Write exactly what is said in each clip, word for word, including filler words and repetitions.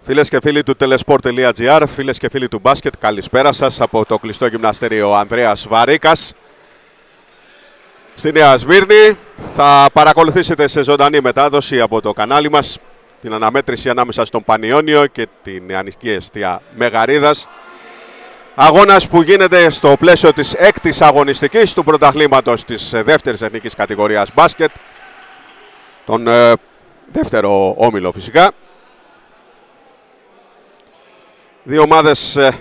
Φίλες και φίλοι του telesport.gr, φίλες και φίλοι του μπάσκετ, καλησπέρα σας από το κλειστό γυμναστήριο Ανδρέας Βαρίκας στη Νέα Σμύρνη. Θα παρακολουθήσετε σε ζωντανή μετάδοση από το κανάλι μας την αναμέτρηση ανάμεσα στον Πανιόνιο και την νεανική εστία Μεγαρίδας. Αγώνας που γίνεται στο πλαίσιο της έκτης αγωνιστικής του πρωταθλήματος της δεύτερης εθνικής κατηγορίας μπάσκετ, τον ε, δεύτερο όμιλο φυσικά. Δύο ομάδες ε,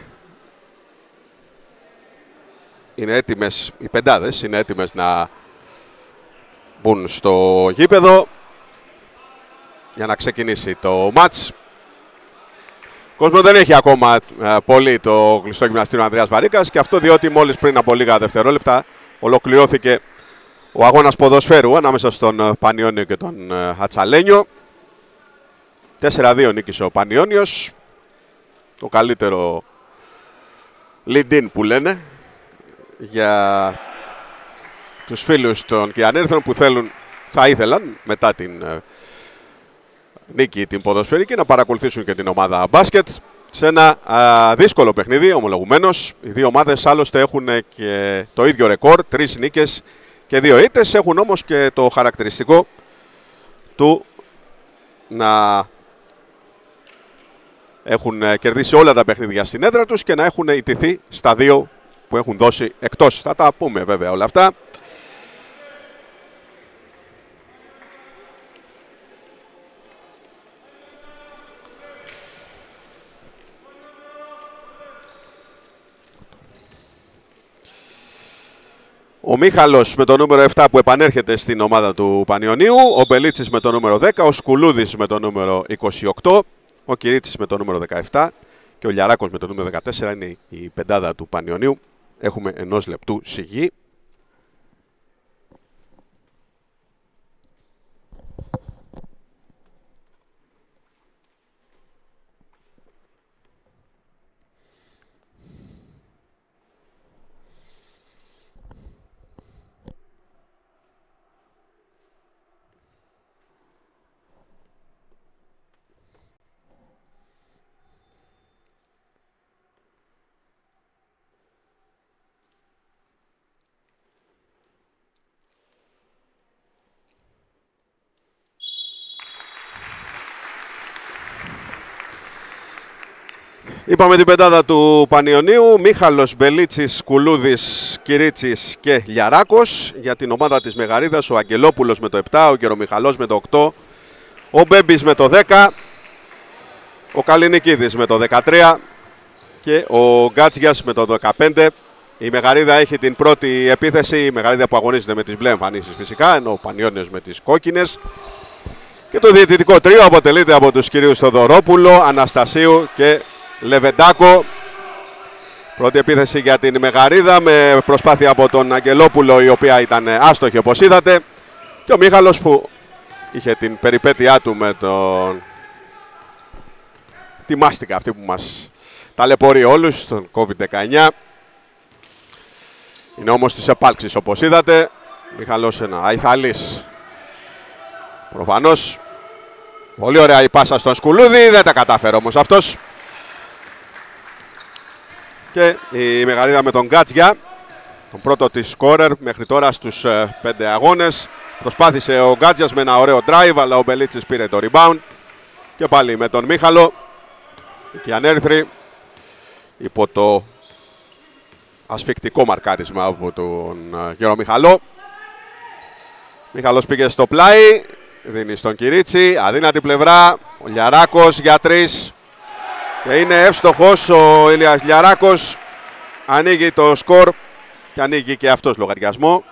είναι έτοιμες, οι πεντάδες είναι έτοιμες να μπουν στο γήπεδο για να ξεκινήσει το μάτς. Κόσμο δεν έχει ακόμα ε, πολύ το κλειστό γυμναστήριο Ανδρέας Βαρίκας, και αυτό διότι μόλις πριν από λίγα δευτερόλεπτα ολοκληρώθηκε ο αγώνας ποδοσφαίρου ανάμεσα στον Πανιόνιο και τον ε, Ατσαλένιο. τέσσερα δύο νίκησε ο Πανιόνιος, το καλύτερο lead-in που λένε για τους φίλους των Κιανέρθων που θέλουν, θα ήθελαν μετά την ε, νίκη την ποδοσφαιρική να παρακολουθήσουν και την ομάδα μπάσκετ σε ένα α, δύσκολο παιχνίδι ομολογουμένως. Οι δύο ομάδες άλλωστε έχουν και το ίδιο ρεκόρ, τρεις νίκες και δύο ήττες, έχουν όμως και το χαρακτηριστικό του να έχουν κερδίσει όλα τα παιχνίδια στην έδρα τους και να έχουν ιτηθεί στα δύο που έχουν δώσει εκτός. Θα τα πούμε βέβαια όλα αυτά. Ο Μίχαλος με το νούμερο επτά που επανέρχεται στην ομάδα του Πανιωνίου, ο Μπελίτσης με το νούμερο δέκα, ο Σκουλούδης με το νούμερο είκοσι οκτώ, ο Κυρίτσης με το νούμερο δεκαεπτά και ο Λιαράκος με το νούμερο δεκατέσσερα είναι η πεντάδα του Πανιωνίου. Έχουμε ενός λεπτού σιγή. Είπαμε την πεντάδα του Πανιωνίου: Μίχαλος, Μπελίτσης, Κουλούδης, Κυρίτσης και Λιαράκος. Για την ομάδα της Μεγαρίδας, ο Αγγελόπουλος με το επτά, ο Γερομιχαλός με το οκτώ, ο Μπέμπης με το δέκα, ο Καλινικίδης με το δεκατρία και ο Γκάτζιας με το δεκαπέντε. Η Μεγαρίδα έχει την πρώτη επίθεση, η Μεγαρίδα που αγωνίζεται με τις μπλε εμφανίσεις φυσικά, ενώ ο Πανιόνιος με τις κόκκινες. Και το διαιτητικό τρίο αποτελείται από τους κυρίους Θοδωρόπουλο, Αναστασίου και Λεβεντάκο. Πρώτη επίθεση για την Μεγαρίδα με προσπάθεια από τον Αγγελόπουλο, η οποία ήταν άστοχη όπως είδατε, και ο Μίχαλος που είχε την περιπέτειά του με τον... τη μάστικα αυτή που μας ταλαιπωρεί όλους, τον κόβιντ δεκαεννιά. Είναι όμως της επάλξης όπως είδατε. Μίχαλος ένα αϊθαλής προφανώς. Πολύ ωραία η πάσα στον Σκουλούδη, δεν τα κατάφερε όμως αυτός. Και η Μεγαρίδα με τον Γκάτζια, τον πρώτο της σκόρερ μέχρι τώρα στους ε, πέντε αγώνες. Προσπάθησε ο Γκάτζιας με ένα ωραίο drive, αλλά ο Μπελίτσης πήρε το rebound. Και πάλι με τον Μίχαλο, οι Κιανέρθροι, υπό το ασφικτικό μαρκάρισμα από τον ε, Γερομιχαλό. Μίχαλος πήγε στο πλάι, δίνει στον Κυρίτσι, αδύνατη πλευρά, ο Λιαράκος για τρεις. Και είναι εύστοχος ο Ηλίας Λιαράκος, ανοίγει το σκορ και ανοίγει και αυτός λογαριασμό.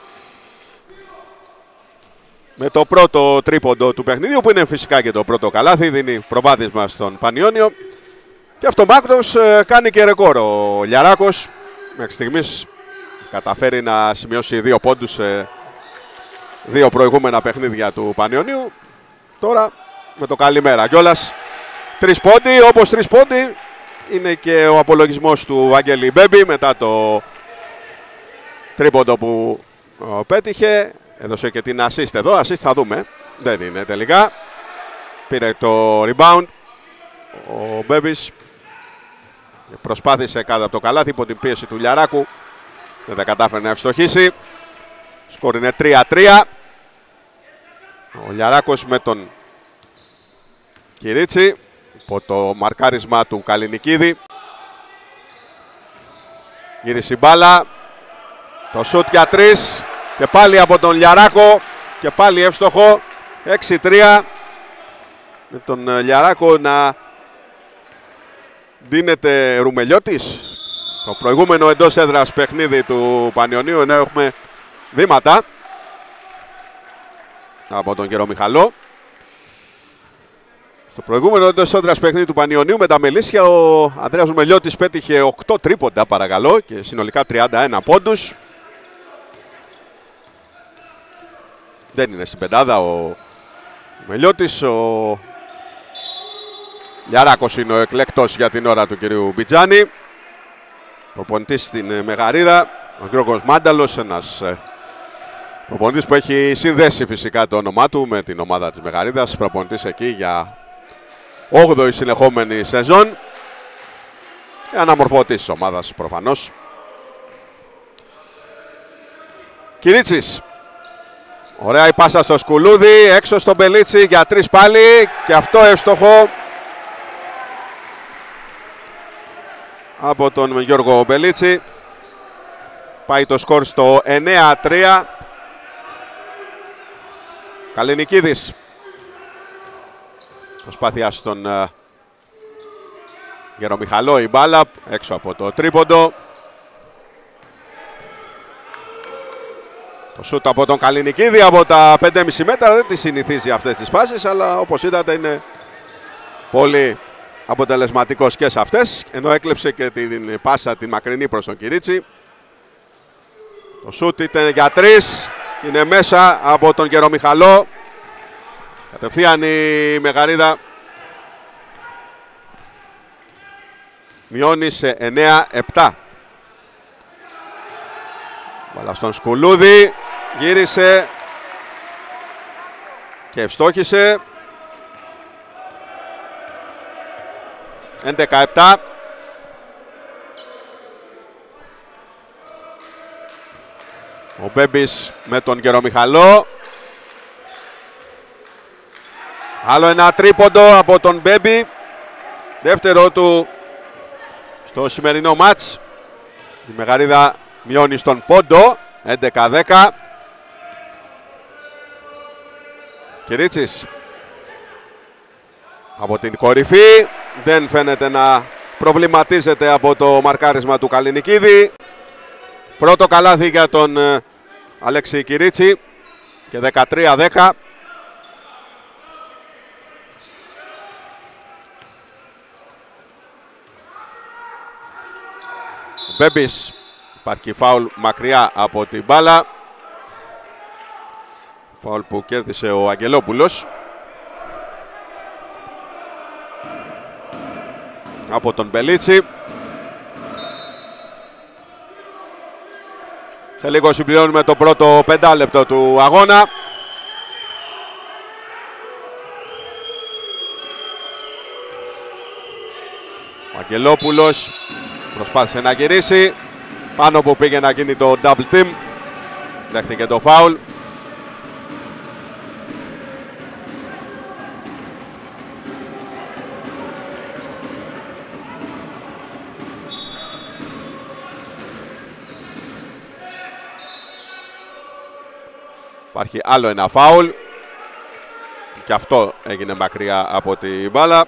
Με το πρώτο τρίποντο του παιχνιδιού, που είναι φυσικά και το πρώτο καλάθι, δίνει προβάδισμα στον Πανιόνιο. Και αυτομάτως ε, κάνει και ρεκόρ ο Λιαράκος. Μέχρι στιγμής καταφέρει να σημειώσει δύο πόντους σε δύο προηγούμενα παιχνίδια του Πανιονίου. Τώρα με το καλημέρα κιόλας. Τρεις πόντι, όπως τρεις πόντι είναι και ο απολογισμός του Αγγέλη Μπέμπη μετά το τρίποντο που ο, πέτυχε. Έδωσε και την assist εδώ, assist θα δούμε, δεν είναι τελικά. Πήρε το rebound ο Μπέμπης. Προσπάθησε κάτω από το καλάθι υπό την πίεση του Λιαράκου. Δεν τα κατάφερε να ευστοχίσει. Σκορ είναι τρία τρία. Ο Λιαράκος με τον Κυρίτσι υπό το μαρκάρισμα του Καλινικίδη. Γύρισε η μπάλα. Το σούτ για τρεις. Και πάλι από τον Λιαράκο. Και πάλι εύστοχο. έξι τρία. Με τον Λιαράκο να δίνεται Ρουμελιώτης. Το προηγούμενο εντός έδρας παιχνίδι του Πανιωνίου, ενώ έχουμε βήματα από τον Γερομιχαλό. Στο προηγούμενο εντός έδρας παιχνίδι του Πανιωνίου με τα Μελίσια, ο Ανδρέας Ρουμελιώτης πέτυχε οκτώ τρίποντα, παρακαλώ, και συνολικά τριάντα ένα πόντους. Δεν είναι στην πεντάδα ο Ρουμελιώτης. Ο Λιαράκος είναι ο εκλέκτος για την ώρα του κυρίου Μπιτζάνη. Προπονητής στην Μεγαρίδα, ο Γιώργος Μάνταλος, ένας προπονητής που έχει συνδέσει φυσικά το όνομά του με την ομάδα της Μεγαρίδας. Προπονητής εκεί για όγδοη συνεχόμενη σεζόν. Και αναμορφωτής της ομάδας προφανώς. Κυρίτσης. Ωραία η πάσα στο Σκουλούδι, έξω στον Μπελίτσι για τρεις πάλι και αυτό εύστοχο από τον Γιώργο Μπελίτσι. Πάει το σκορ στο εννέα τρία. Καλινικίδης. Προσπάθεια στον uh, Γερομιχαλό, η μπάλα έξω από το τρίποντο. Το σούτ από τον Καλινικίδη από τα πέντε κόμμα πέντε μέτρα, δεν τη συνηθίζει αυτές τις φάσεις, αλλά όπως είδατε είναι πολύ αποτελεσματικός και σε αυτές, ενώ έκλεψε και την πάσα την μακρινή προς τον Κυρίτσι. Το σούτ ήταν για τρεις, είναι μέσα από τον Γερομιχαλό. Κατευθείαν η Μεγαρίδα μειώνει σε εννέα επτά. Μπάλα στον Σκουλούδη, γύρισε και ευστόχησε. έντεκα επτά. Ο Μπέμπης με τον Γερομιχαλό. Άλλο ένα τρίποντο από τον Μπέμπη. Δεύτερο του στο σημερινό μάτς. Η Μεγαρίδα μειώνει στον πόντο. έντεκα δέκα. Κυρίτσης. Από την κορυφή. Δεν φαίνεται να προβληματίζεται από το μαρκάρισμα του Καλινικίδη. Πρώτο καλάθι για τον ε, Αλέξη Κυρίτσι. Και δεκατρία δέκα. Μπέμπης. Υπάρχει φάουλ μακριά από την μπάλα. Φάουλ που κέρδισε ο Αγγελόπουλος. Από τον Μπελίτσι. Σε λίγο συμπληρώνουμε το πρώτο πεντάλεπτο του αγώνα. Ο Αγγελόπουλος προσπάθησε να γυρίσει. Πάνω που πήγε να γίνει το double team. Δέχτηκε το φάουλ. Υπάρχει άλλο ένα φάουλ. Και αυτό έγινε μακριά από την μπάλα.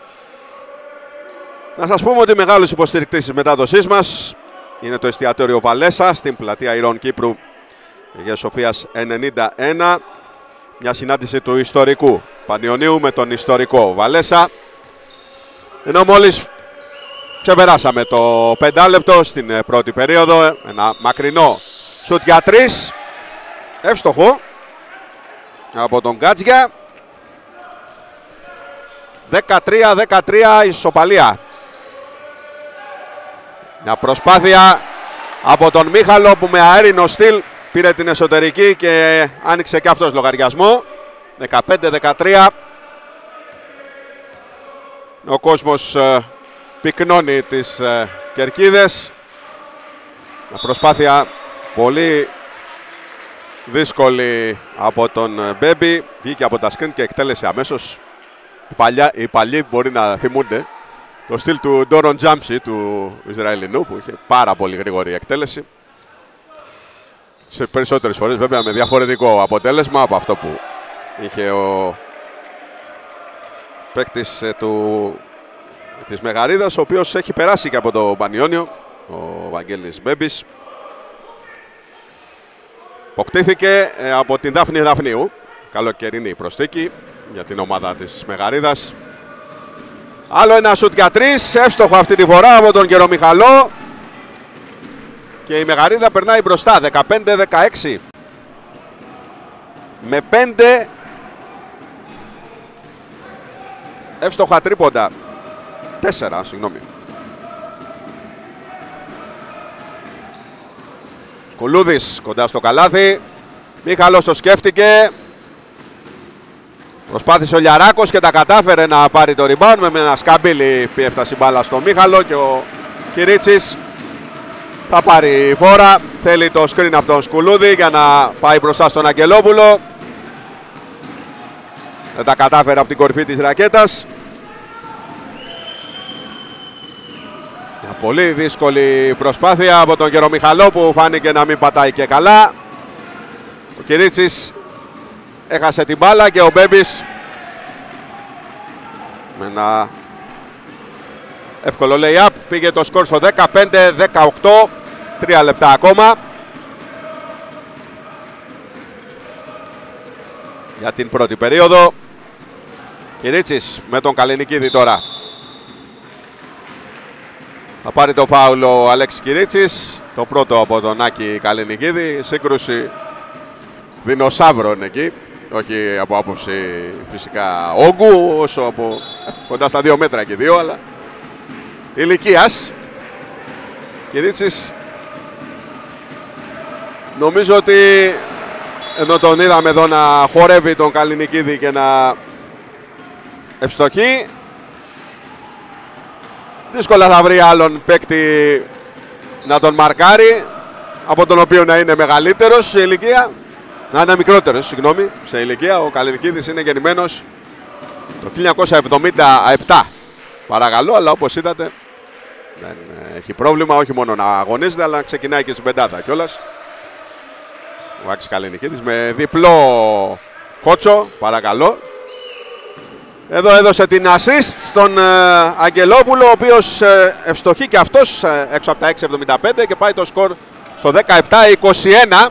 Να σας πούμε ότι μεγάλος υποστηρικτής της μετάδοσής μας είναι το εστιατόριο Βαλέσα στην πλατεία Ηρών Κύπρου Αγίας Σοφίας ενενήντα ένα. Μια συνάντηση του ιστορικού Πανιωνίου με τον ιστορικό Βαλέσα. Ενώ μόλις ξεπεράσαμε το πεντάλεπτο στην πρώτη περίοδο, ένα μακρινό σουτ για τρεις. Εύστοχο από τον Γκάτζια. δεκατρία δεκατρία ισοπαλία. Μια προσπάθεια από τον Μίχαλο που με αέρινο στυλ πήρε την εσωτερική και άνοιξε και αυτός λογαριασμό. δεκαπέντε δεκατρία. Ο κόσμος ε, πυκνώνει τις ε, κερκίδες. Μια προσπάθεια πολύ δύσκολη από τον Μπέμπι. Βγήκε από τα screen και εκτέλεσε αμέσως. Οι, παλιά, οι παλιοί μπορεί να θυμούνται το στυλ του Ντόρον Τζάμψι, του Ισραηλινού, που είχε πάρα πολύ γρήγορη εκτέλεση. Σε περισσότερες φορές βέβαια με διαφορετικό αποτέλεσμα από αυτό που είχε ο παίκτης του, της Μεγαρίδας, ο οποίος έχει περάσει και από το Πανιόνιο, ο Βαγγέλης Μπέμπης. Αποκτήθηκε από την Δάφνη Δαφνίου, καλοκαιρινή προσθήκη για την ομάδα της Μεγαρίδας. Άλλο ένα σουτ για τρεις, εύστοχο αυτή τη φορά από τον Γερομιχαλό. Και η Μεγαρίδα περνάει μπροστά, δεκαπέντε δεκαέξι. Με πέντε εύστοχα τρίποντα. Τέσσερα, συγγνώμη. Σκουλούδης κοντά στο καλάθι. Μίχαλος το σκέφτηκε. Προσπάθησε ο Λιαράκος και τα κατάφερε να πάρει το rebound. Με ένα σκαμπίλι πιέφτασε η μπάλα στο Μίχαλο και ο Κυρίτσης θα πάρει φόρα. Θέλει το screen από τον Σκουλούδη για να πάει μπροστά στον Αγγελόπουλο. Δεν τα κατάφερε από την κορυφή της ρακέτας. Μια πολύ δύσκολη προσπάθεια από τον Γερομιχαλό που φάνηκε να μην πατάει και καλά. Ο Κυρίτσης έχασε την μπάλα και ο Μπέμπης με ένα εύκολο lay-up πήγε το σκορ στο δεκαπέντε δεκαοκτώ. Τρία λεπτά ακόμα για την πρώτη περίοδο. Κυρίτσης με τον Καλενικίδη τώρα. Θα πάρει το φάουλ ο Αλέξης Κυρίτσης. Το πρώτο από τον Άκη Καλενικίδη. Σύγκρουση δεινοσαύρων εκεί. Όχι από άποψη φυσικά όγκου, όσο από κοντά στα δύο μέτρα και δύο, αλλά ηλικίας. Κυρίτσης νομίζω ότι ενώ τον είδαμε εδώ να χορεύει τον Καληνικίδη και να ευστοχεί, δύσκολα θα βρει άλλον παίκτη να τον μαρκάρει, από τον οποίο να είναι μεγαλύτερος σε ηλικία, να είναι μικρότερος, συγγνώμη, σε ηλικία. Ο Καληνικίδης είναι γεννημένος το χίλια εννιακόσια εβδομήντα επτά, παρακαλώ, αλλά όπως είδατε δεν έχει πρόβλημα, όχι μόνο να αγωνίζεται, αλλά να ξεκινάει και στην πεντάδα κιόλας. Ο Άκης Καληνικίδης με διπλό κότσο, παρακαλώ. Εδώ έδωσε την assist στον ε, Αγγελόπουλο, ο οποίος ε, ευστοχεί και αυτός ε, έξω από τα έξι εβδομήντα πέντε και πάει το σκορ στο δεκαεπτά είκοσι ένα.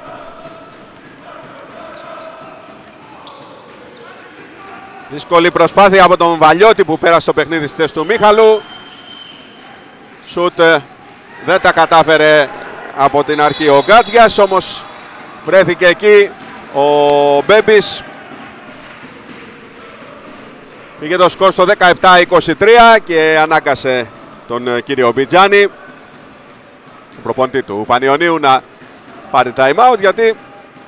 Δύσκολη προσπάθεια από τον Βαλιώτη που πέρασε το παιχνίδι στη θέση του Μίχαλου. Σουτ ε, δεν τα κατάφερε από την αρχή ο Γκάτζιας, όμως βρέθηκε εκεί ο Μπέμπης. Πήγε το σκορ στο δεκαεπτά είκοσι τρία και ανάγκασε τον κύριο Μπιτζάνη, τον προπονητή του Πανιωνίου, να πάρει time out, γιατί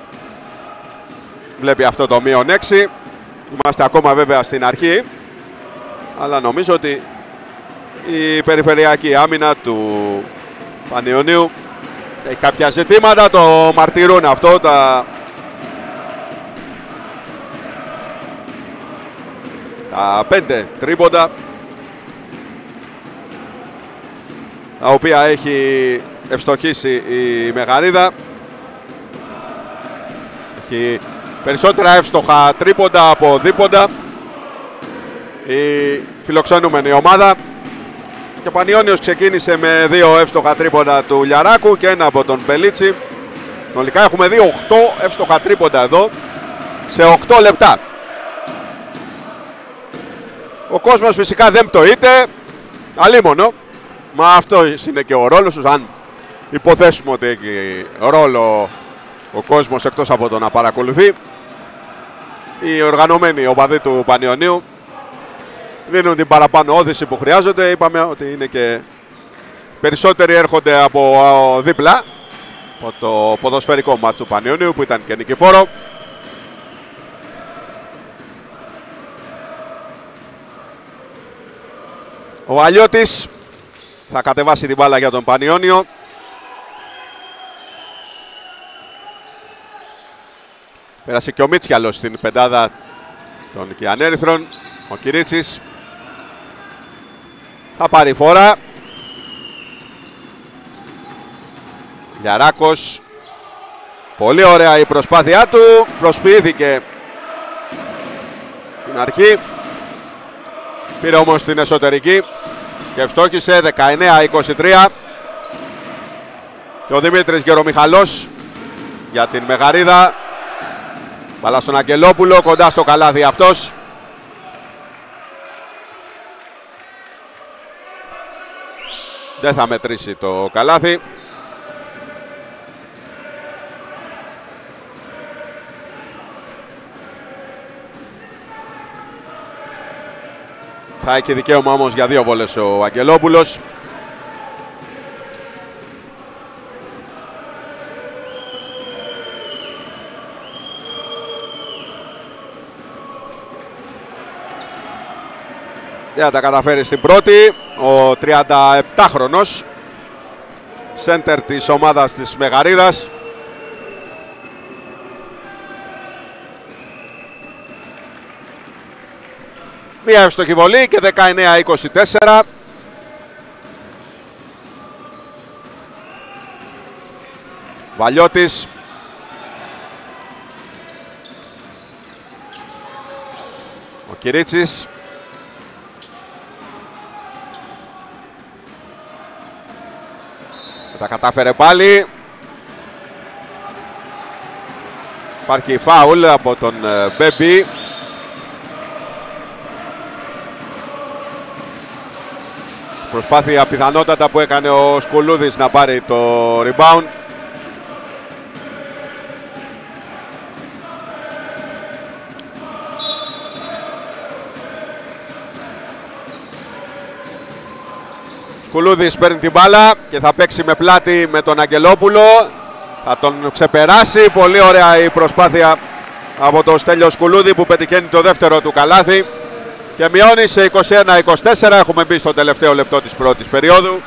βλέπει αυτό το μείον έξι. Είμαστε ακόμα βέβαια στην αρχή, αλλά νομίζω ότι η περιφερειακή άμυνα του Πανιωνίου έχει κάποια ζητήματα, το μαρτυρούν αυτό τα, τα πέντε τρίποντα τα οποία έχει ευστοχίσει η Μεγαρίδα. Έχει περισσότερα εύστοχα τρίποντα από δίποντα η φιλοξενούμενη ομάδα. Και ο Πανιώνιος ξεκίνησε με δύο εύστοχα τρίποντα του Λιαράκου και ένα από τον Πελίτσι. Συνολικά έχουμε δει οκτώ εύστοχα τρίποντα εδώ σε οκτώ λεπτά. Ο κόσμος φυσικά δεν πτωείται, αλίμονο. Μα αυτό είναι και ο ρόλος τους, αν υποθέσουμε ότι έχει ρόλο ο κόσμος εκτός από το να παρακολουθεί. Οι οργανωμένοι οπαδοί του Πανιωνίου δίνουν την παραπάνω όθηση που χρειάζονται. Είπαμε ότι είναι και περισσότεροι έρχονται από δίπλα από το ποδοσφαιρικό μάτς του Πανιωνίου που ήταν και νικηφόρο. Ο Βαλιώτης θα κατεβάσει την μπάλα για τον Πανιώνιο. Πέρασε και ο Μίτσιαλος στην πεντάδα των Κιανέριθρων. Ο Κυρίτσης θα πάρει φορά. Λιαράκος. Πολύ ωραία η προσπάθειά του. Προσποιήθηκε στην αρχή. Πήρε όμως την εσωτερική και ευστόχησε. Δεκαεννέα είκοσι τρία. Και ο Δημήτρης Γερομιχαλός για την Μεγαρίδα. Μπάλα στον Αγγελόπουλο, κοντά στο καλάθι αυτός. Δεν θα μετρήσει το καλάθι. Θα έχει δικαίωμα όμως για δύο βόλες ο Αγγελόπουλος. Δεν θα τα καταφέρει στην πρώτη. Ο τριανταεπτάχρονος σέντερ της ομάδας της Μεγαρίδας. Μία εύστοχη βολή και δεκαεννέα είκοσι τέσσερα. Βαλιώτης. Ο Κυρίτσης. Τα κατάφερε πάλι. Υπάρχει φάουλ από τον Μπέμπι. Προσπάθεια πιθανότατα που έκανε ο Σκουλούδης να πάρει το rebound. Σκουλούδης παίρνει την μπάλα και θα παίξει με πλάτη με τον Αγγελόπουλο. Θα τον ξεπεράσει. Πολύ ωραία η προσπάθεια από τον Στέλιο Σκουλούδη που πετυχαίνει το δεύτερο του καλάθι. Και μειώνει σε είκοσι ένα είκοσι τέσσερα. Έχουμε μπει στο τελευταίο λεπτό της πρώτης περίοδου.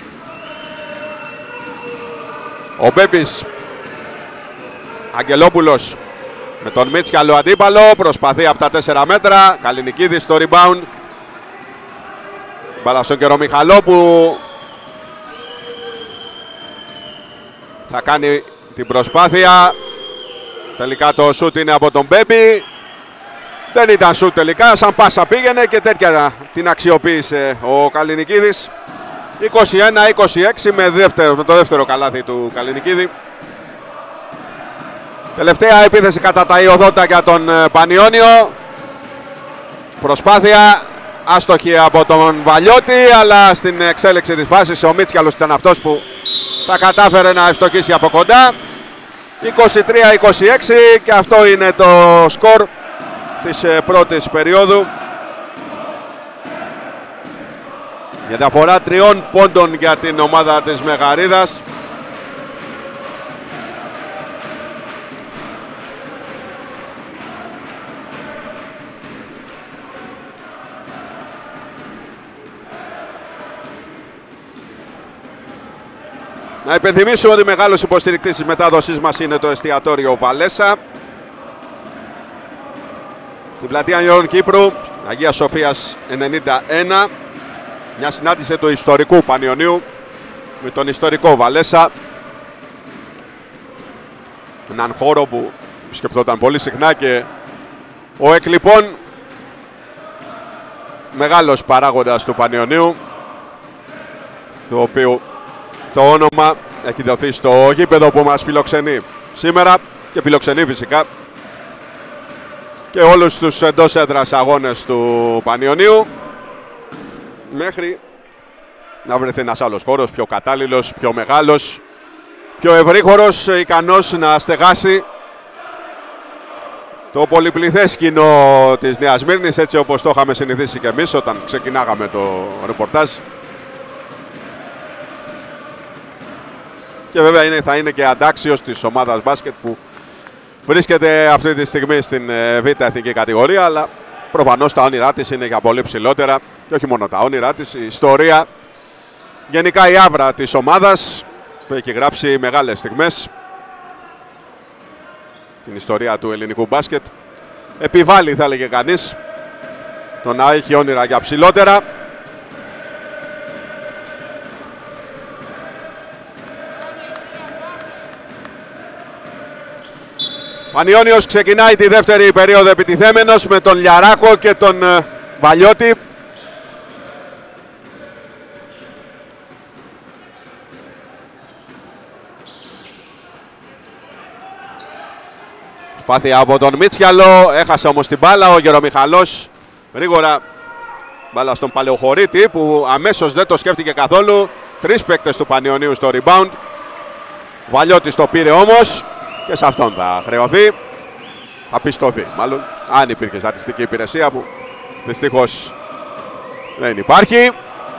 Ο Μπέμπης Αγγελόπουλος με τον Μίτσιαλο αντίπαλο. Προσπαθεί από τα τέσσερα μέτρα. Καλινικίδης στο rebound. Μπάλα στον Γερομιχαλό που θα κάνει την προσπάθεια. Τελικά το σούτ είναι από τον Μπέμπη. Δεν ήταν σούτ τελικά, σαν πάσα πήγαινε και τέτοια την αξιοποίησε ο Καλινικίδης. είκοσι ένα είκοσι έξι με, δεύτερο, με το δεύτερο καλάθι του Καλινικίδη. Τελευταία επίθεση κατά τα Ιωδότα για τον Πανιώνιο. Προσπάθεια άστοχη από τον Βαλιώτη, αλλά στην εξέλιξη της φάσης ο Μίτσιαλος ήταν αυτός που τα κατάφερε να ευστοχίσει από κοντά. είκοσι τρία είκοσι έξι και αυτό είναι το σκορ της πρώτης περίοδου. Για διαφορά τριών πόντων για την ομάδα της Μεγαρίδας. Να υπενθυμίσουμε ότι μεγάλος υποστηρικτής της μετάδοσής μας είναι το εστιατόριο Βαλέσσα. Στην πλατεία Νιών Κύπρου, Αγίας Σοφίας ενενήντα ένα. Μια συνάντηση του ιστορικού Πανιωνίου με τον ιστορικό Βαλέσσα. Έναν χώρο που σκεπτόταν πολύ συχνά και ο εκ λοιπόν μεγάλος παράγοντας του Πανιωνίου, το οποίο το όνομα έχει δοθεί στο γήπεδο που μας φιλοξενεί σήμερα και φιλοξενεί φυσικά και όλους τους εντός έδρας αγώνες του Πανιωνίου, μέχρι να βρεθεί ένας άλλος χώρος πιο κατάλληλος, πιο μεγάλος, πιο ευρύχωρος, ικανός να στεγάσει το πολυπληθές κοινό της Νέας Σμύρνης, έτσι όπως το είχαμε συνηθίσει και εμείς όταν ξεκινάγαμε το ρεπορτάζ. Και βέβαια είναι, θα είναι και αντάξιος της ομάδας μπάσκετ που βρίσκεται αυτή τη στιγμή στην Β' Εθνική κατηγορία, αλλά προφανώς τα όνειρά της είναι για πολύ ψηλότερα και όχι μόνο τα όνειρά της, η ιστορία, γενικά η άβρα της ομάδας που έχει γράψει μεγάλες στιγμές την ιστορία του ελληνικού μπάσκετ. Επιβάλλει, θα έλεγε κανείς, το να έχει όνειρα για ψηλότερα. Πανιώνιος ξεκινάει τη δεύτερη περίοδο επιτιθέμενος με τον Λιαράκο και τον uh, Βαλιώτη. Σπάθεια από τον Μίτσιαλο, έχασε όμως την μπάλα ο Γερομιχαλός. Γρήγορα μπάλα στον Παλαιοχωρίτη που αμέσως δεν το σκέφτηκε καθόλου. Τρεις παίκτες του Πανιωνίου στο rebound. Βαλιώτης το πήρε όμως και σε αυτόν θα χρεωθεί. Θα πιστωθεί μάλλον, αν υπήρχε στατιστική υπηρεσία που δυστυχώς δεν υπάρχει.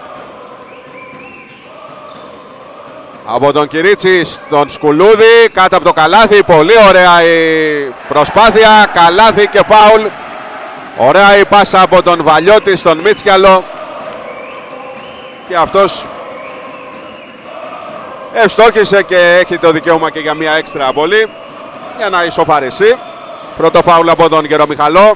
Από τον Κυρίτσι στον Σκουλούδη, κάτω από το καλάθι, πολύ ωραία η προσπάθεια, καλάθι και φάουλ. Ωραία η πάσα από τον Βαλιώτη στον Μίτσιαλο και αυτός ευστόχησε και έχει το δικαίωμα και για μια έξτρα βολή για να ισοφαρίσει. Πρώτο φάουλ από τον Γερομιχαλό.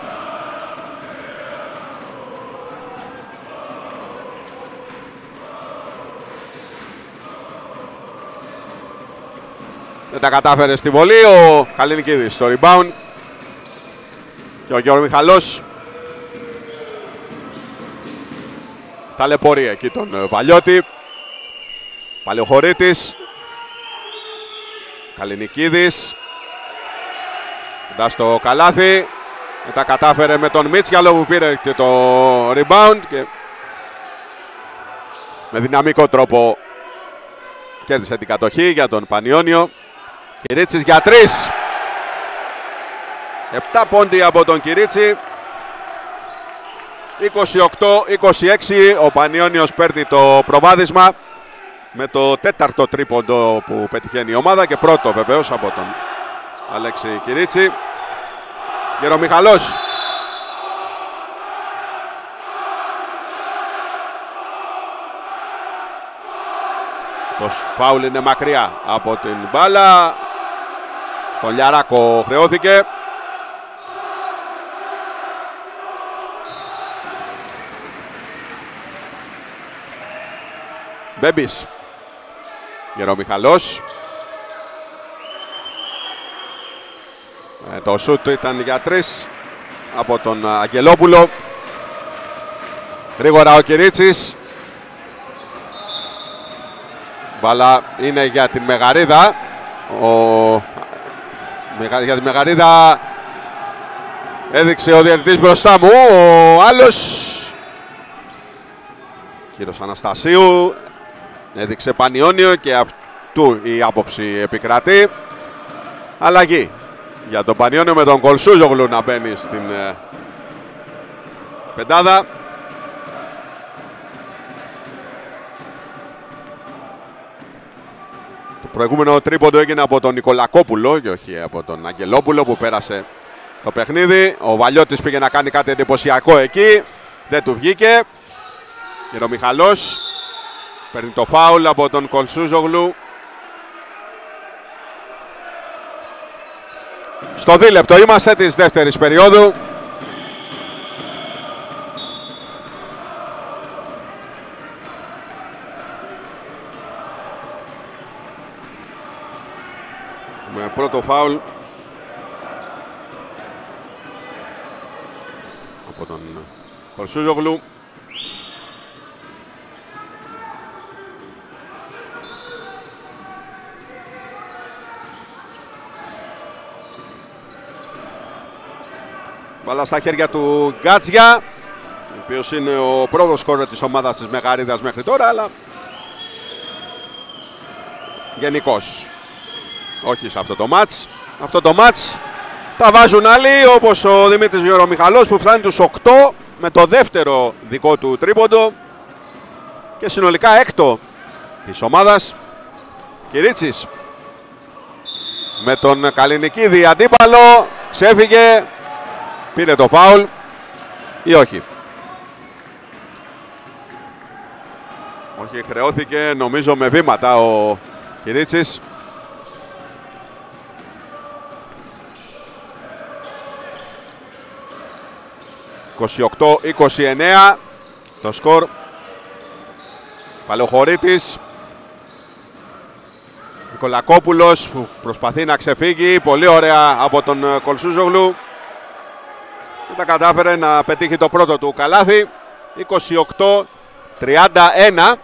Δεν τα κατάφερε στη βολή ο Καλινικίδης στο rebound. Και ο Γερομιχαλός ταλαιπωρεί εκεί τον Βαλιώτη. Παλαιοχωρίτης. Καλινικίδης. Κοντά στο καλάθι. Δεν τα κατάφερε με τον Μίτσιαλο που πήρε και το rebound. Και με δυναμικό τρόπο κέρδισε την κατοχή για τον Πανιώνιο. Κυρίτσης για τρεις. Επτά πόντι από τον Κυρίτσι. είκοσι οκτώ είκοσι έξι. Ο Πανιώνιος παίρνει το προβάδισμα με το τέταρτο τρίποντο που πετυχαίνει η ομάδα και πρώτο βεβαίως από τον Αλέξη Κυρίτσι. Γερομιχαλός. Το φάουλ είναι μακριά από την μπάλα. Στον Λιαράκο χρεώθηκε. Μπέμπης. Γερομιχαλός. Ε, το σούτ ήταν για τρεις από τον Αγγελόπουλο. Γρήγορα ο Κυρίτσης. Μπάλα είναι για την Μεγαρίδα. Ο... Για τη Μεγαρίδα έδειξε ο διαιτητής μπροστά μου. Ο άλλος, κύριος Αναστασίου, έδειξε Πανιώνιο και αυτού η άποψη επικρατεί. Αλλαγή για τον Πανιώνιο με τον Κολσούζογλου να μπαίνει στην ε, πεντάδα. Το προηγούμενο τρίποντο έγινε από τον Νικολακόπουλο και όχι από τον Αγγελόπουλο που πέρασε το παιχνίδι. Ο Βαλιώτης πήγε να κάνει κάτι εντυπωσιακό εκεί. Δεν του βγήκε. Γερομιχαλός παίρνει το φάουλ από τον Κολσούζογλου. Στο δίλεπτο είμαστε της δεύτερης περίοδου. Με πρώτο φάουλ από τον Κολσούζογλου. Μπάλα στα χέρια του Γκάτζια, ο οποίος είναι ο πρώτος σκόρερ της ομάδας της Μεγαρίδας μέχρι τώρα, αλλά γενικώς όχι σε αυτό το μάτς. Αυτό το μάτς τα βάζουν άλλοι, όπως ο Δημήτρης Γερομιχαλός που φτάνει τους οκτώ με το δεύτερο δικό του τρίποντο και συνολικά έκτο της ομάδας. Κυρίτσης με τον Καλινικίδη αντίπαλο, ξέφυγε, πήρε το φάουλ ή όχι. Όχι, χρεώθηκε νομίζω με βήματα ο Κυρίτσης. είκοσι οκτώ είκοσι εννέα το σκορ. Παλαιοχωρήτης. Νικολακόπουλος που προσπαθεί να ξεφύγει. Πολύ ωραία από τον Κολσούζογλου. Και τα κατάφερε να πετύχει το πρώτο του καλάθι. είκοσι οκτώ τριάντα ένα.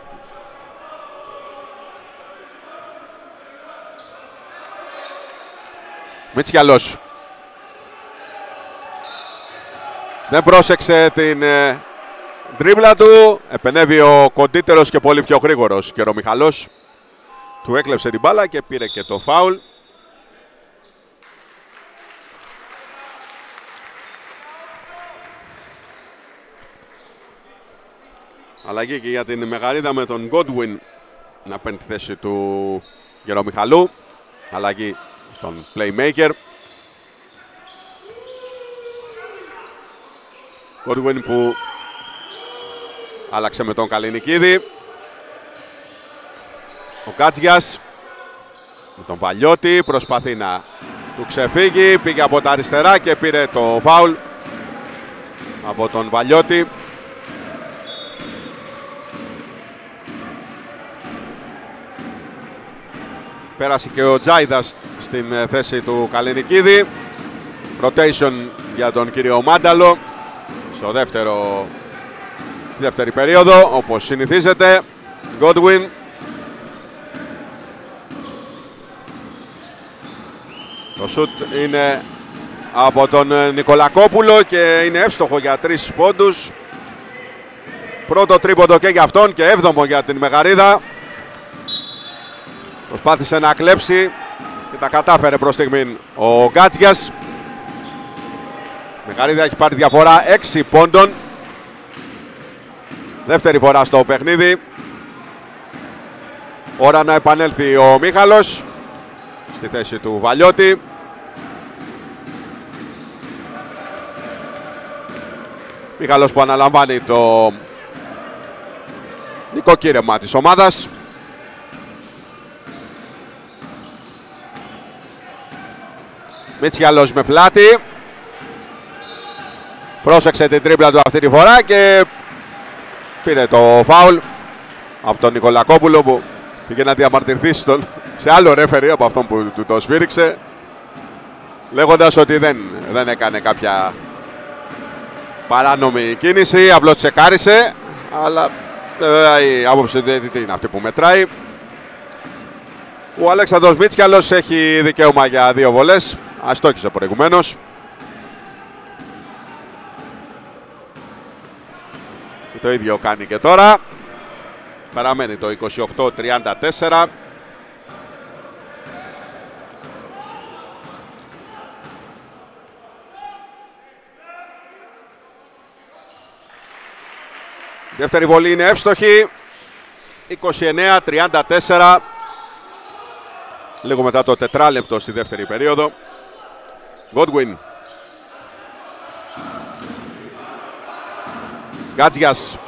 Μητσιαλός. Δεν πρόσεξε την ε, τρίμπλα του. Επενέβη ο κοντύτερος και πολύ πιο γρήγορος Κερομιχαλός. Του έκλεψε την μπάλα και πήρε και το φάουλ. Αλλαγή και για την Μεγαρίδα με τον Godwin να παίρνει τη θέση του Γερομιχαλού. Αλλαγή στον playmaker. Godwin που άλλαξε με τον Καλινικίδη. Ο Κάτσιας με τον Βαλιώτη προσπαθεί να του ξεφύγει. Πήγε από τα αριστερά και πήρε το φάουλ από τον Βαλιώτη. Πέρασε και ο Τζάιδας στην θέση του Καλινικίδη. Rotation για τον κύριο Μάνταλο στο δεύτερο, στη δεύτερη περίοδο, όπως συνηθίζεται. Godwin. Το σουτ είναι από τον Νικολακόπουλο και είναι εύστοχο για τρεις πόντους. Πρώτο τρίποντο και για αυτόν και έβδομο για την Μεγαρίδα. Προσπάθησε να κλέψει και τα κατάφερε προς στιγμήν ο Γκάτσιας. Μεγαρίδα έχει πάρει διαφορά έξι πόντων. Δεύτερη φορά στο παιχνίδι. Ώρα να επανέλθει ο Μίχαλος στη θέση του Βαλιώτη. Μίχαλος που αναλαμβάνει το νοικοκύρεμα της ομάδας. Μητσιαλός με πλάτη. Πρόσεξε την τρίπλα του αυτή τη φορά και πήρε το φάουλ από τον Νικολακόπουλο που πήγε να διαμαρτυρηθεί στον, σε άλλο ρέφερι από αυτόν που του το σφύριξε, λέγοντας ότι δεν, δεν έκανε κάποια παράνομη κίνηση, απλώς τσεκάρισε, αλλά βέβαια η άποψη δεν είναι αυτή που μετράει. Ο Αλέξανδρος Μητσιαλός έχει δικαίωμα για δύο βολές, αστόχησε προηγουμένως. Και το ίδιο κάνει και τώρα. Παραμένει το είκοσι οκτώ τριάντα τέσσερα. Δεύτερη βολή είναι εύστοχη. είκοσι εννέα τριάντα τέσσερα. Λίγο μετά το τετράλεπτο στη δεύτερη περίοδο. Godwin. Γκάτζιας.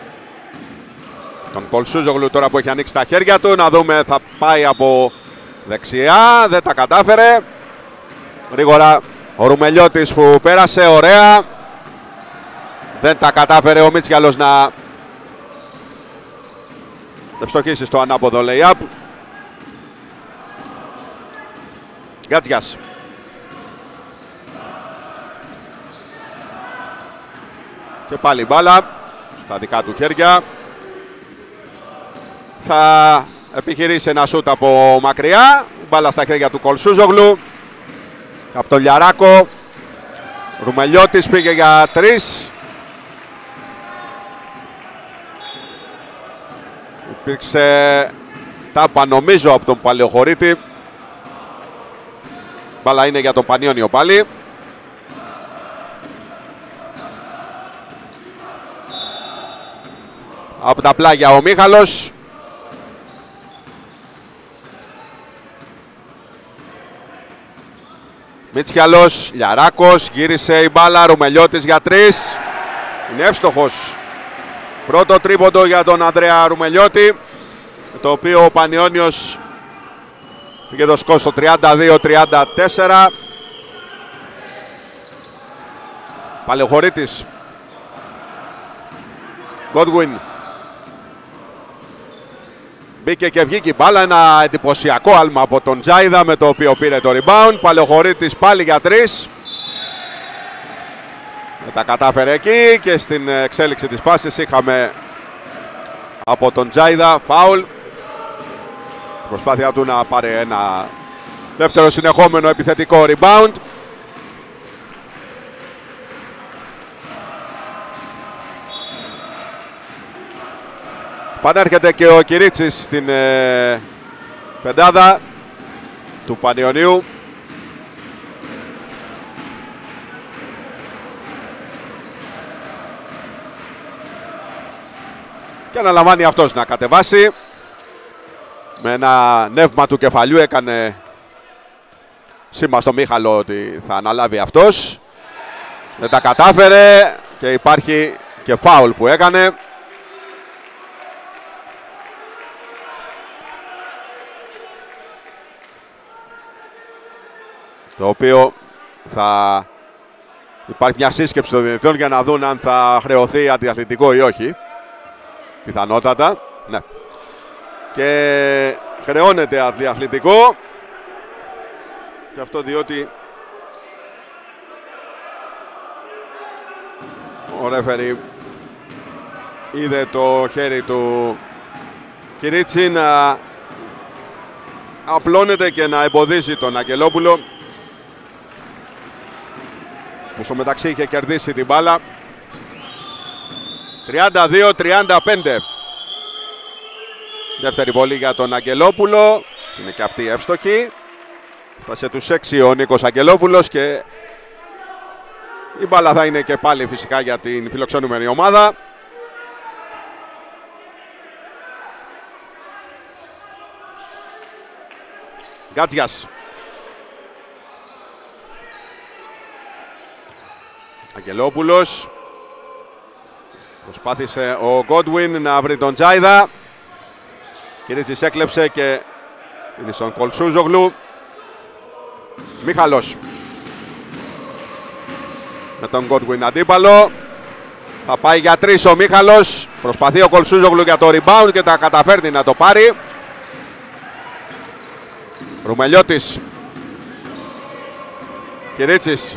Τον Κολσούζογλου τώρα που έχει ανοίξει τα χέρια του. Να δούμε, θα πάει από δεξιά. Δεν τα κατάφερε. Γρήγορα ο Ρουμελιώτης που πέρασε. Ωραία. Δεν τα κατάφερε ο Μητσιαλός να ευστοχίσει στο ανάποδο lay-up. Γκάτζιας. Και πάλι μπάλα στα δικά του χέρια. Θα επιχειρήσει ένα σούτ από μακριά. Μπάλα στα χέρια του Κολσούζογλου. Από τον Λιαράκο. Ρουμελιώτης πήγε για τρεις. Υπήρξε τάπα νομίζω από τον Παλαιοχωρίτη. Μπάλα είναι για τον Πανιόνιο πάλι. Από τα πλάγια ο Μίχαλος. Μητσιαλός, Λιαράκος, γύρισε η μπάλα, Ρουμελιώτης για τρεις. Είναι εύστοχος Πρώτο τρίποντο για τον Ανδρέα Ρουμελιώτη, το οποίο ο Πανιώνιος πήγε το σκορ στο τριάντα δύο τριάντα τέσσερα. Παλαιοχωρήτης. Godwin. Μπήκε και βγήκε η μπάλα, ένα εντυπωσιακό άλμα από τον Τζάιδα με το οποίο πήρε το rebound. Παλαιοχωρήτης πάλι για τρεις. Με τα κατάφερε εκεί και στην εξέλιξη της φάσης είχαμε από τον Τζάιδα φάουλ. Προσπάθεια του να πάρει ένα δεύτερο συνεχόμενο επιθετικό rebound. Πανέρχεται και ο Κυρίτσης στην ε, πεντάδα του Πανιωνίου. Και αναλαμβάνει αυτός να κατεβάσει. Με ένα νεύμα του κεφαλιού έκανε σήμα στο Μίχαλο ότι θα αναλάβει αυτός. Δεν τα κατάφερε και υπάρχει και φάουλ που έκανε. Το οποίο θα υπάρχει μια σύσκεψη των διαιτητών για να δουν αν θα χρεωθεί αντιαθλητικό ή όχι. Πιθανότατα, ναι. Και χρεώνεται αντιαθλητικό. Και αυτό διότι ο ρέφερι είδε το χέρι του Κυρίτσι να απλώνεται και να εμποδίσει τον Αγγελόπουλο, που στο μεταξύ είχε κερδίσει την μπάλα. τριάντα δύο τριάντα πέντε. Δεύτερη βολή για τον Αγγελόπουλο. Είναι και αυτή εύστοχη. Φτάσε τους έξι ο Νίκος Αγγελόπουλος και η μπάλα θα είναι και πάλι φυσικά για την φιλοξενούμενη ομάδα. Γκάτζιας. Αγγελόπουλος. Προσπάθησε ο Godwin να βρει τον Τζάιδα. Κυρίτσης έκλεψε και είναι στον Κολσούζογλου. Μίχαλος. Με τον Godwin αντίπαλο. Θα πάει για τρεις ο Μίχαλος. Προσπαθεί ο Κολσούζογλου για το rebound και τα καταφέρνει να το πάρει. Ρουμελιώτης. Κυρίτσης.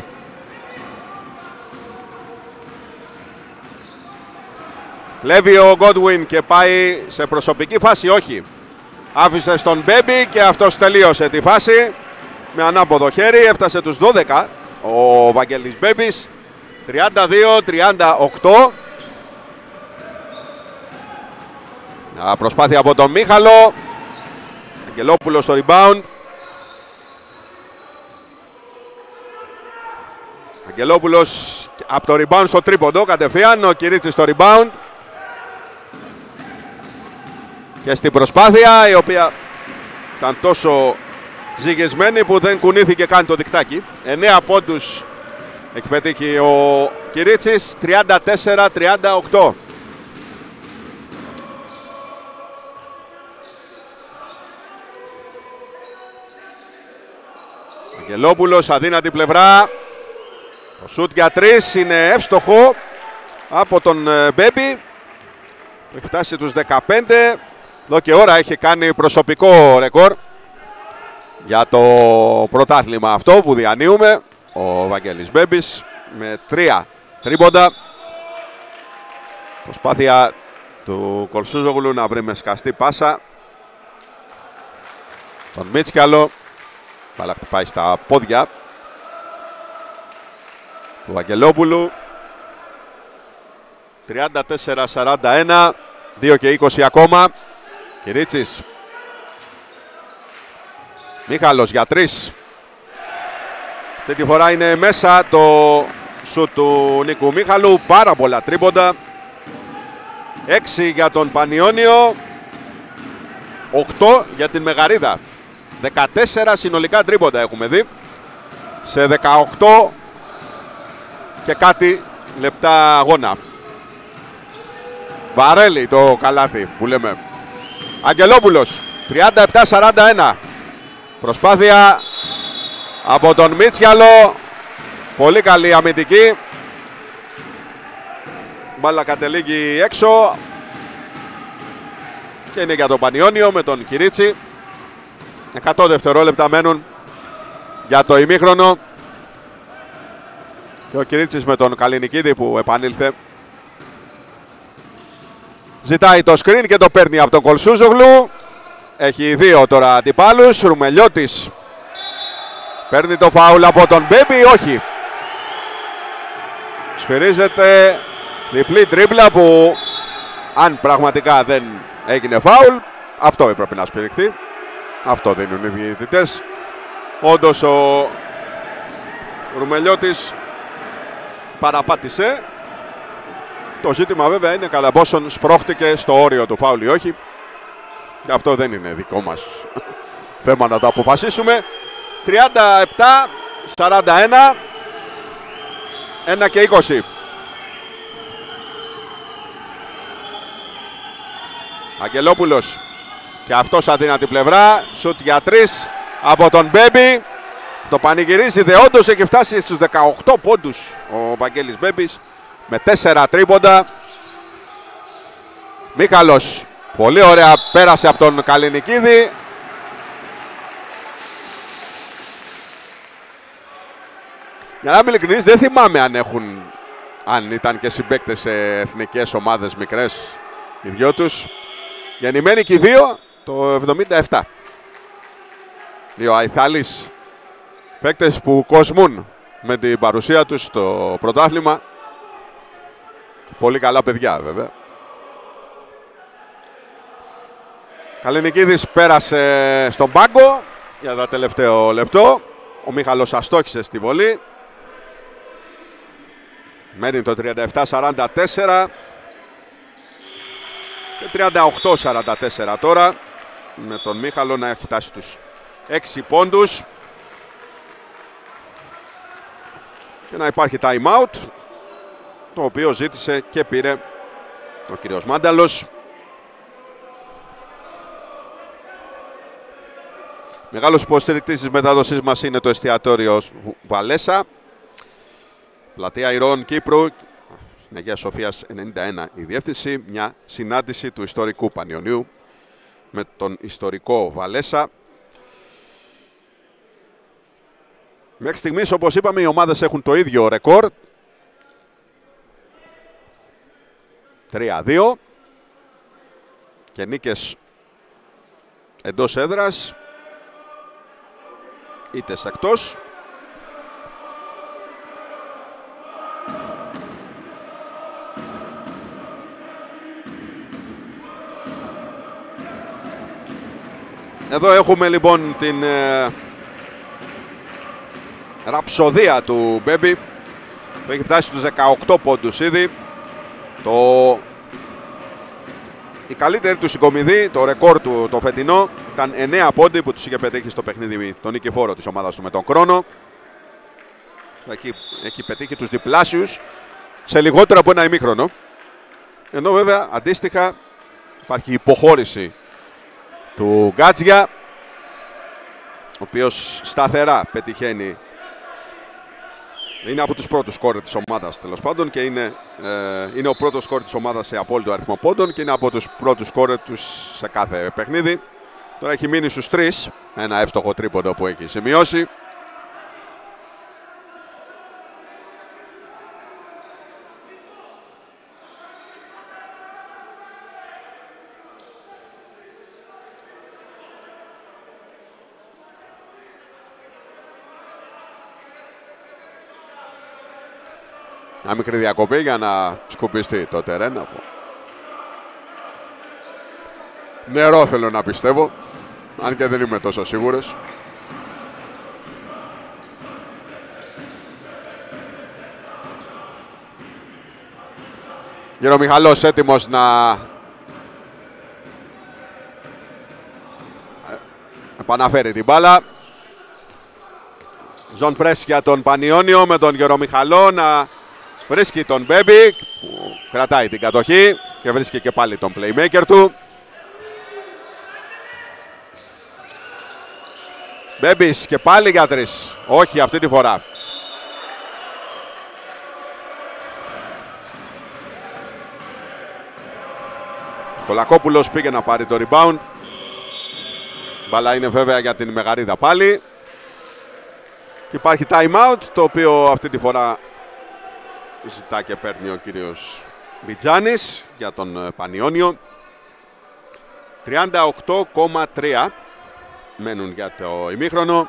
Κλέβει ο Godwin και πάει σε προσωπική φάση, όχι. Άφησε στον Μπέμπι και αυτός τελείωσε τη φάση με ανάποδο χέρι. Έφτασε τους δώδεκα ο Βαγγέλης Μπέμπης. τριάντα δύο τριάντα οκτώ. Προσπάθεια από τον Μίχαλο. Αγγελόπουλος στο rebound. Αγγελόπουλος από το rebound στο τρίποντο κατευθείαν. Ο Κυρίτσης στο rebound. Και στην προσπάθεια, η οποία ήταν τόσο ζυγισμένη που δεν κουνήθηκε καν το δικτάκι. εννέα πόντους έχει πετύχει ο Κυρίτσης. τριάντα τέσσερα τριάντα οκτώ. Αγγελόπουλος, αδύνατη πλευρά. Το σουτ για τρεις είναι εύστοχο από τον Μπέμπι. Έχει φτάσει τους δεκαπέντε. Εδώ και ώρα έχει κάνει προσωπικό ρεκόρ για το πρωτάθλημα αυτό που διανύουμε. Ο Βαγγέλης Μπέμπης με τρία τρίποντα. Προσπάθεια του Κολσούζογλου να βρει με σκαστή πάσα τον Μίτσκαλο. Πάλα χτυπάει στα πόδια του Αγγελόπουλου. τριάντα τέσσερα σαράντα ένα. δύο και είκοσι ακόμα. Κυρίτσης. Μίχαλος για τρεις. Αυτή τη φορά είναι μέσα το σουτ του Νίκου Μίχαλου. Πάρα πολλά τρίποντα. έξι για τον Πανιώνιο. οκτώ για την Μεγαρίδα. δεκατέσσερα συνολικά τρίποντα έχουμε δει. Σε δεκαοκτώ και κάτι λεπτά αγώνα. Βαρέλη το καλάθι που λέμε. Αγγελόπουλος, τριάντα επτά σαράντα ένα. Προσπάθεια από τον Μίτσιαλο. Πολύ καλή αμυντική. Μπάλα κατελήγει έξω. Και είναι για τον Πανιόνιο με τον Κυρίτσι. εκατό δευτερόλεπτα μένουν για το ημίχρονο. Και ο Κυρίτσης με τον Καλινικίδη που επανήλθε. Ζητάει το screen και το παίρνει από τον Κολσούζογλου. Έχει δύο τώρα αντιπάλους. Ρουμελιώτης παίρνει το φάουλ από τον Μπέμπι. Όχι. Σφυρίζεται διπλή τρίπλα που αν πραγματικά δεν έγινε φάουλ, αυτό έπρεπε να σφυριχθεί. Αυτό δίνουν οι διαιτητές. Όντως ο Ρουμελιώτης παραπάτησε. Το ζήτημα βέβαια είναι κατά πόσον σπρώχτηκε στο όριο του φάουλ ή όχι. Και αυτό δεν είναι δικό μας θέμα να το αποφασίσουμε. τριάντα επτά σαράντα ένα. ένα και είκοσι. Αγγελόπουλος. Και αυτός αδύνατη πλευρά. Σουτ για τρεις από τον Μπέμπι. Το πανηγυρίζει δεόντως. Έχει φτάσει στους δεκαοκτώ πόντους ο Βαγγέλης Μπέμπης με τέσσερα τρίποντα. Μίχαλος. Πολύ ωραία πέρασε από τον Καλινικίδη. Για να είμαι ειλικρινής, δεν θυμάμαι αν έχουν, αν ήταν και συμπαίκτες σε εθνικές ομάδες μικρές οι δυο τους. Γεννημένοι και οι δύο το εβδομήντα επτά. Δύο αϊθαλείς παίκτες που κοσμούν με την παρουσία τους στο πρωτάθλημα. Πολύ καλά παιδιά βέβαια. Καλινικίδης πέρασε στον πάγκο για το τελευταίο λεπτό. Ο Μίχαλος αστόχησε στη βολή. Μένει το τριάντα επτά σαράντα τέσσερα και τριάντα οκτώ σαράντα τέσσερα τώρα, με τον Μίχαλο να έχει φτάσει τους έξι πόντους και να υπάρχει time out, το οποίο ζήτησε και πήρε ο κύριος Μάνταλος. Μεγάλος υποστηρικτής της μετάδοσής μας είναι το εστιατόριο Βαλέσα, πλατεία Ηρώων Κύπρου, στην Αγία Σοφίας ενενήντα ένα η διεύθυνση. Μια συνάντηση του ιστορικού Πανιωνίου με τον ιστορικό Βαλέσα. Μέχρι στιγμής, όπως είπαμε, οι ομάδες έχουν το ίδιο ρεκόρ. τρία δύο και νίκες εντός έδρας, ήττες εκτός. Εδώ έχουμε λοιπόν την ε, ραψοδία του Μπέμπι που έχει φτάσει στους δεκαοκτώ πόντους ήδη. Το... Η καλύτερη του συγκομιδή, το ρεκόρ του το φετινό, ήταν εννέα πόντι που τους είχε πετύχει στο παιχνίδι τον νικηφόρο της ομάδας του με τον Κρόνο. Έχει, έχει πετύχει τους διπλάσιους σε λιγότερο από ένα ημίχρονο. Ενώ βέβαια αντίστοιχα υπάρχει υποχώρηση του Γκάτζια, ο οποίος σταθερά πετυχαίνει, είναι από τους πρώτους σκόρερ της ομάδας τέλος πάντων και είναι, ε, είναι ο πρώτος σκόρερ της ομάδας σε απόλυτο αριθμό πόντων και είναι από τους πρώτους σκόρερ τους σε κάθε παιχνίδι. Τώρα έχει μείνει στους τρεις, ένα εύστοχο τρίποντο που έχει σημειώσει. Μια μικρή διακοπή για να σκουπιστεί το τερέν. Νερό θέλω να πιστεύω, αν και δεν είμαι τόσο σίγουρος. Γερομιχαλός έτοιμος να επαναφέρει την μπάλα. Ζων πρέσ για τον Πανιόνιο με τον Γερομιχαλό να βρίσκει τον Μπέμπι που κρατάει την κατοχή. Και βρίσκει και πάλι τον playmaker του. Μπέμπης και πάλι για τρεις. Όχι αυτή τη φορά. Κολακόπουλος πήγε να πάρει το rebound. Μπαλά είναι βέβαια για την Μεγαρίδα πάλι. Και υπάρχει time out, το οποίο αυτή τη φορά ζητά και παίρνει ο κύριος Μπιτζάνης για τον Πανιόνιο. τριάντα οκτώ κόμμα τρία μένουν για το ημίχρονο.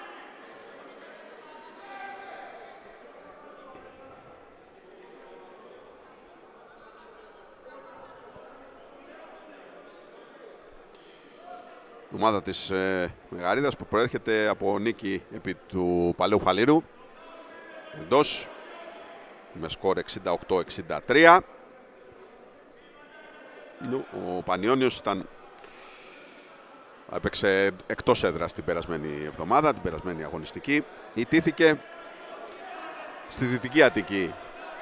Η ομάδα της ε, Μεγαρίδας που προέρχεται από νίκη επί του Παλαιού Φαλήρου εντός με σκορ εξήντα οκτώ εξήντα τρία. Ο Πανιόνιος ήταν, έπαιξε εκτός έδρας την περασμένη εβδομάδα, την περασμένη αγωνιστική. Ιτήθηκε στη Δυτική Αττική,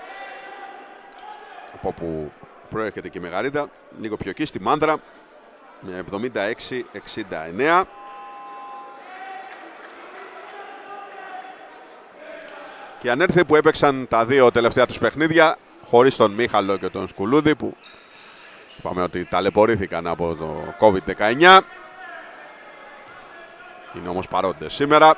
από όπου προέρχεται και η Μεγαρίδα, λίγο πιο εκεί στη Μάνδρα, με εβδομήντα έξι εξήντα εννέα. Και ανέρθε που έπαιξαν τα δύο τελευταία τους παιχνίδια χωρίς τον Μίχαλο και τον Σκουλούδη, που είπαμε ότι ταλαιπωρήθηκαν από το κόβιντ δεκαεννιά. Είναι όμως παρόντες σήμερα.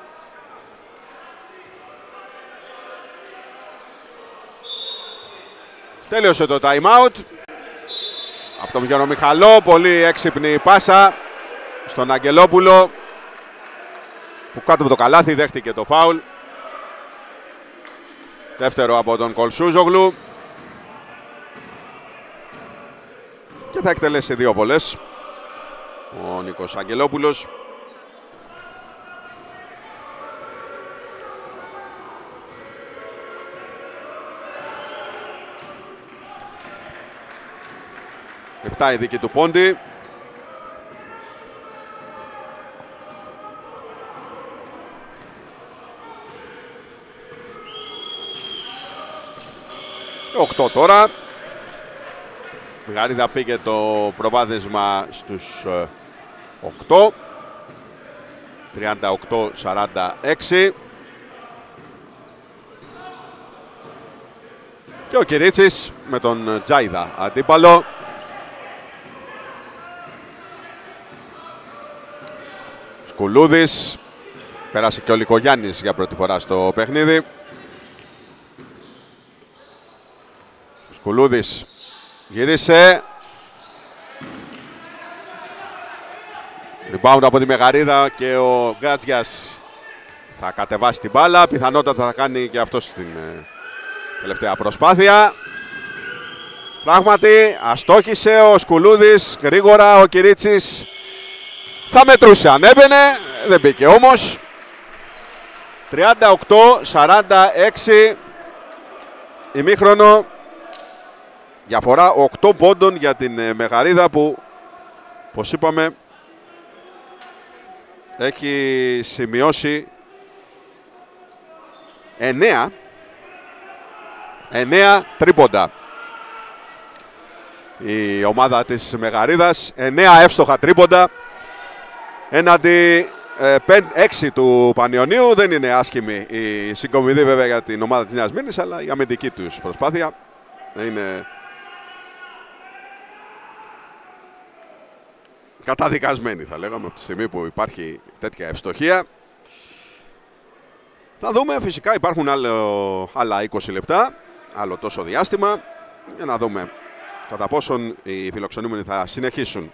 Τέλειωσε το time out από τον Γιώργο Μιχαλό. Πολύ έξυπνη πάσα στον Αγγελόπουλο, που κάτω από το καλάθι δέχτηκε το φάουλ. Δεύτερο από τον Κολσούζογλου. Και θα εκτελέσει δύο βολές ο Νίκος Αγγελόπουλος. Επτά η δική του Πόντι. Οκτώ τώρα. Μεγαρίδα πήγε το προβάδισμα στους οκτώ. τριάντα οκτώ σαράντα έξι. Και ο Κυρίτσης με τον Τζάιδα αντίπαλο. Σκουλούδης. Πέρασε και ο Λικογιάννης για πρώτη φορά στο παιχνίδι. Σκουλούδης γύρισε. Rebound από τη Μεγαρίδα και ο Γκάτζιας θα κατεβάσει την μπάλα. Πιθανότατα θα κάνει και αυτό στην τελευταία προσπάθεια. Πράγματι αστόχησε ο Σκουλούδης. Γρήγορα ο Κυρίτσης θα μετρούσε αν έμπαινε. Δεν μπήκε όμως. τριάντα οκτώ σαράντα έξι ημίχρονο. Διαφορά οκτώ πόντων για την Μεγαρίδα, που, όπως είπαμε, έχει σημειώσει εννέα, εννέα τρίποντα. Η ομάδα της Μεγαρίδας, εννέα εύστοχα τρίποντα, έναντι έξι του Πανιωνίου. Δεν είναι άσχημη η συγκομιδή βέβαια για την ομάδα της Νέας Μήνης, αλλά η αμυντική τους προσπάθεια είναι καταδικασμένη, θα λέγαμε, από τη στιγμή που υπάρχει τέτοια ευστοχία. Θα δούμε, φυσικά υπάρχουν άλλο, άλλα είκοσι λεπτά, άλλο τόσο διάστημα, για να δούμε κατά πόσον οι φιλοξενούμενοι θα συνεχίσουν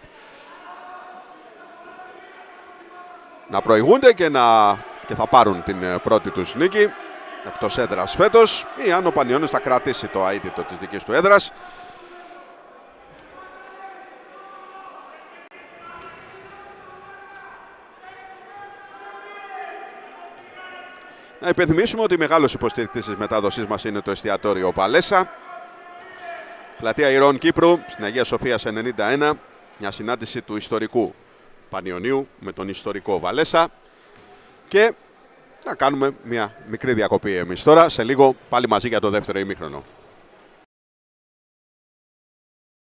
να προηγούνται και, να, και θα πάρουν την πρώτη τους νίκη εκτός έδρας φέτος, ή αν ο Πανιώνιος θα κρατήσει το αίτητο της δικής του έδρας. Να υπενθυμίσουμε ότι μεγάλος υποστηρικτής της μετάδοσής μας είναι το εστιατόριο Βαλέσα. Πλατεία Ηρώων Κύπρου, στην Αγία Σοφίας ενενήντα ένα, μια συνάντηση του ιστορικού Πανιωνίου με τον ιστορικό Βαλέσα. Και να κάνουμε μια μικρή διακοπή εμείς τώρα, σε λίγο πάλι μαζί για το δεύτερο ημίχρονο.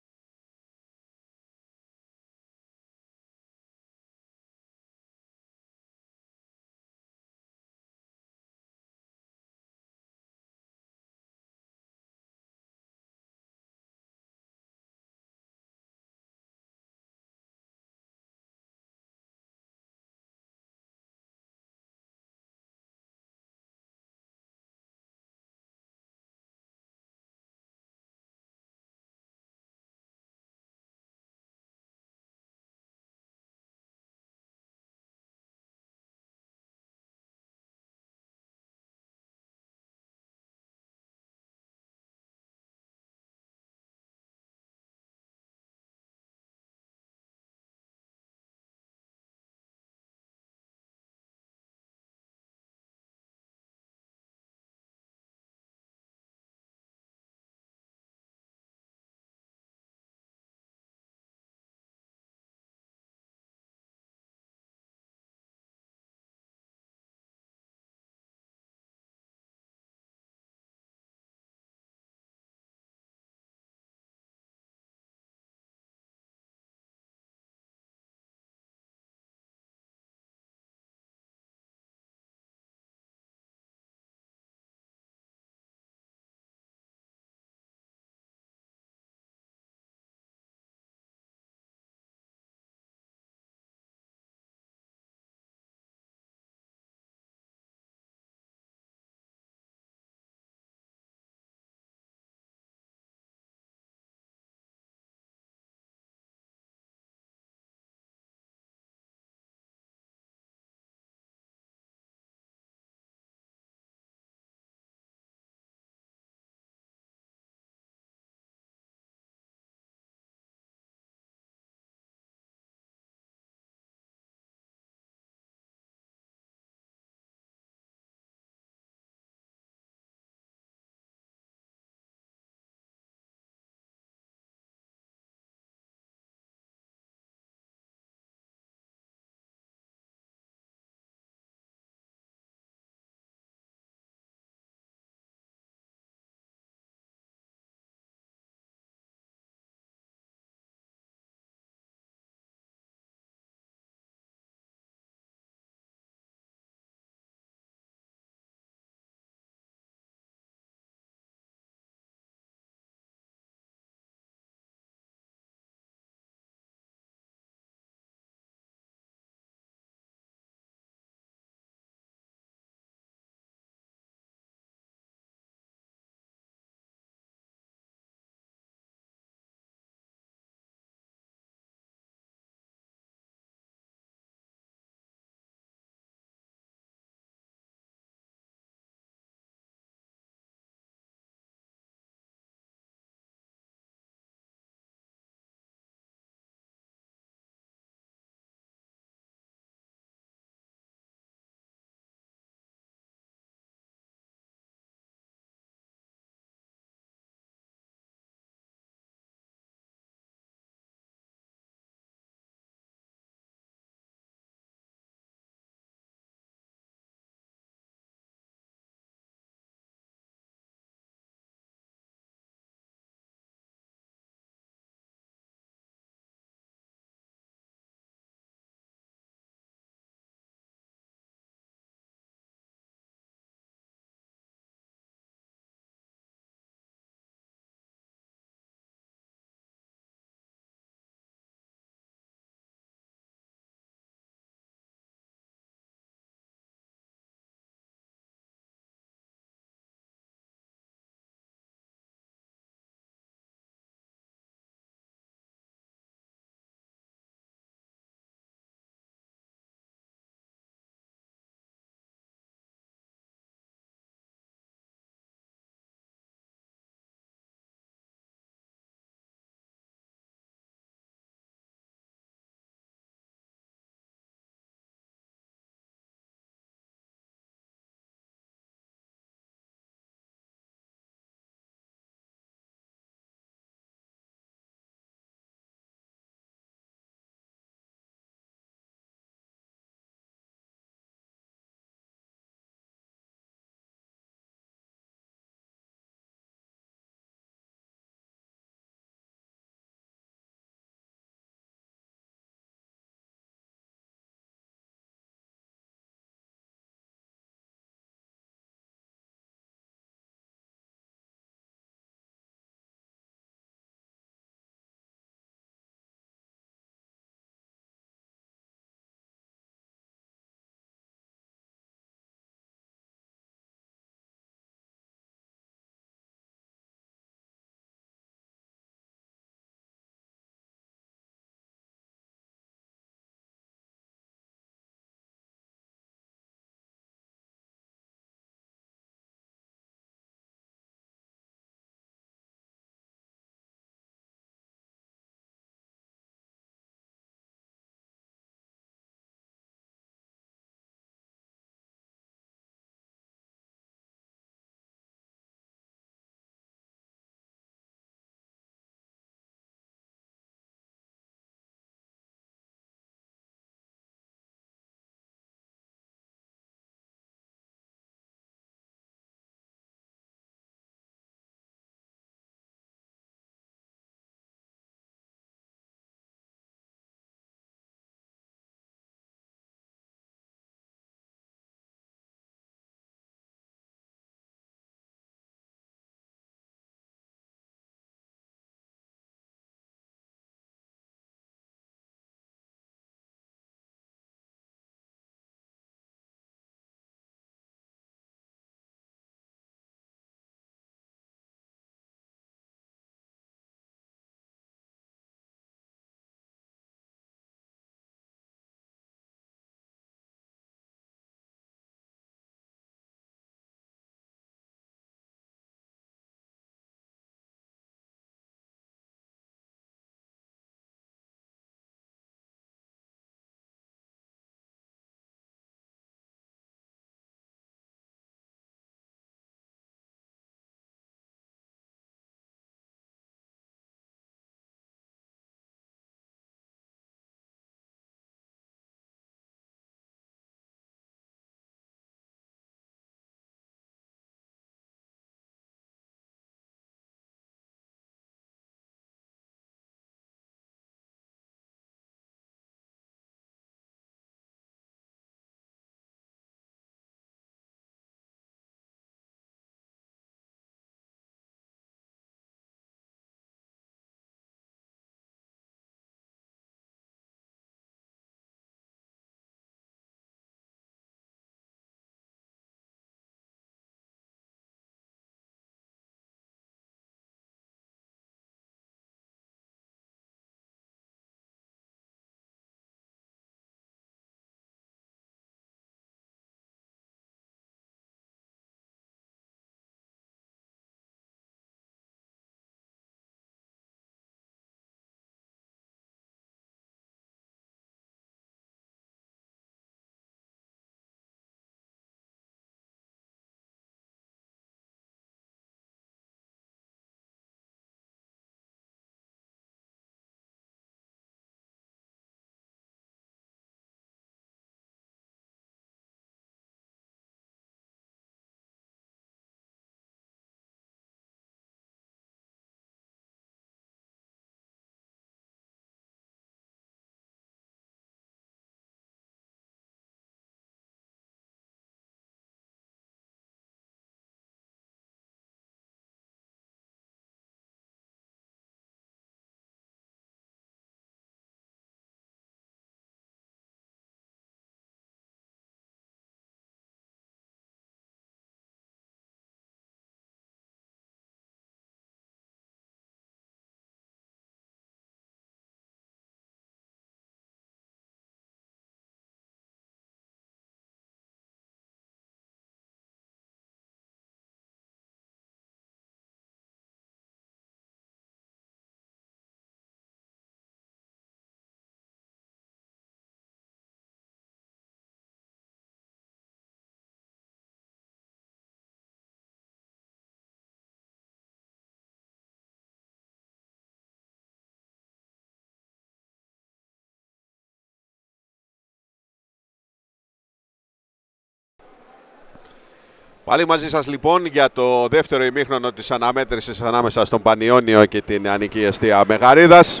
Πάλι μαζί σας λοιπόν για το δεύτερο ημίχρονο της αναμέτρησης ανάμεσα στον Πανιόνιο και την Ανική Εστία Μεγαρίδας.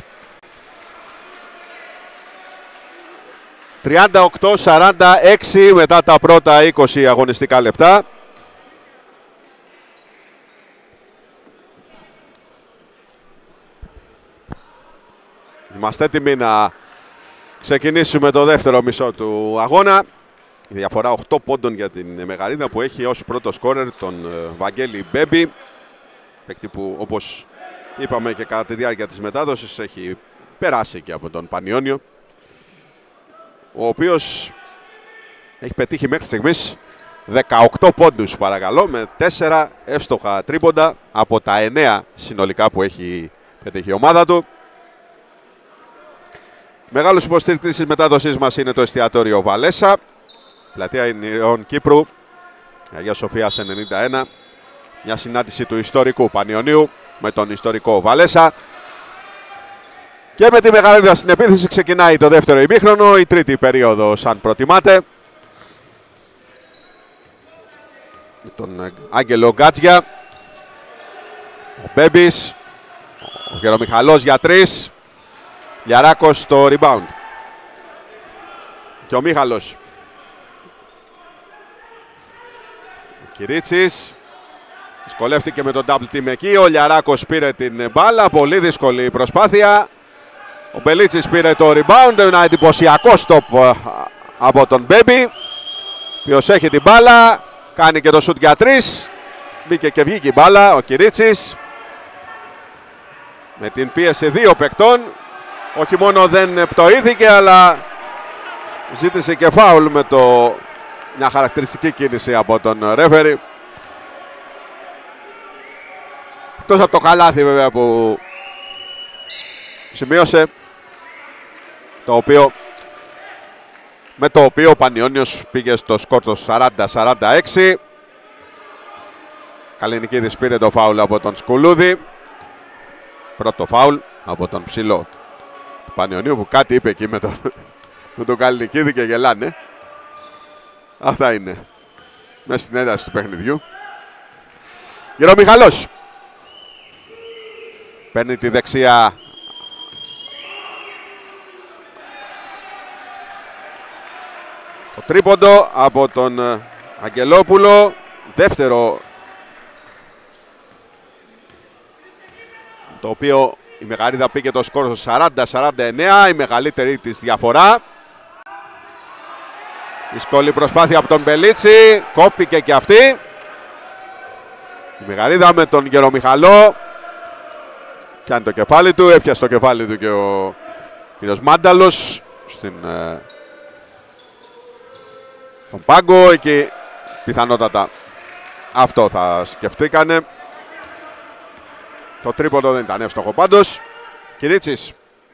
τριάντα οκτώ σαράντα έξι μετά τα πρώτα είκοσι αγωνιστικά λεπτά. Είμαστε έτοιμοι να ξεκινήσουμε το δεύτερο μισό του αγώνα. Η διαφορά οκτώ πόντων για την Μεγαρίδα που έχει ως πρώτο σκόρερ τον Βαγγέλη Μπέμπη. Παίκτη που, όπως είπαμε και κατά τη διάρκεια της μετάδοσης, έχει περάσει και από τον Πανιόνιο, ο οποίος έχει πετύχει μέχρι στιγμής δεκαοκτώ πόντους, παρακαλώ, με τέσσερα εύστοχα τρίποντα από τα εννέα συνολικά που έχει πετύχει η ομάδα του. Μεγάλος υποστήρικτης της μετάδοσής μας είναι το εστιατόριο Βαλέσα, πλατεία Ηνιών Κύπρου, Αγία Σοφίας ενενήντα ένα. Μια συνάντηση του ιστορικού Πανιωνίου με τον ιστορικό Βαλέσα. Και με τη Μεγαρίδα στην επίθεση ξεκινάει το δεύτερο ημίχρονο, η τρίτη περίοδος αν προτιμάτε. Τον Άγγελο Γκάτζια, ο Μπέμπης, ο Γερομιχαλός για τρεις, Λιαράκος στο rebound. Και ο Μίχαλος. Ο Κυρίτσης δυσκολεύτηκε με τον double team εκεί, ο Λιαράκος πήρε την μπάλα, πολύ δύσκολη προσπάθεια. Ο Μπελίτσης πήρε το rebound, ένα εντυπωσιακό stop από τον Μπέμπη, ποιος έχει την μπάλα, κάνει και το shoot για τρεις, μπήκε και βγήκε η μπάλα ο Κυρίτσης. Με την πίεση δύο παικτών, όχι μόνο δεν πτωήθηκε, αλλά ζήτησε και φάουλ με το... μια χαρακτηριστική κίνηση από τον ρέφερι. Εκτός από το καλάθι βέβαια που σημείωσε, το οποίο, με το οποίο ο Πανιόνιος πήγε στο σκορ το σαράντα σαράντα έξι. Καληνικίδης πήρε το φάουλ από τον Σκουλούδη. Πρώτο φάουλ από τον ψηλό του Πανιονίου που κάτι είπε εκεί με τον, με τον Καληνικίδη και γελάνε. Αυτά είναι μέσα στην ένταση του παιχνιδιού. Γερομιχαλός παίρνει τη δεξιά. Το τρίποντο από τον Αγγελόπουλο. Δεύτερο, το οποίο η Μεγαρίδα πήγε το σκόρ στο σαράντα σαράντα εννέα, η μεγαλύτερη της διαφορά. Δύσκολη προσπάθεια από τον Μπελίτσι, κόπηκε και αυτή. Η Μεγαρίδα με τον Γερομιχαλό. Πιάνει το κεφάλι του, έπιασε το κεφάλι του και ο κ. Μάνταλος στην, ε, στον πάγκο. Εκεί πιθανότατα αυτό θα σκεφτήκανε. Το τρίποντο δεν ήταν εύστοχο πάντως. Κυρίτσης.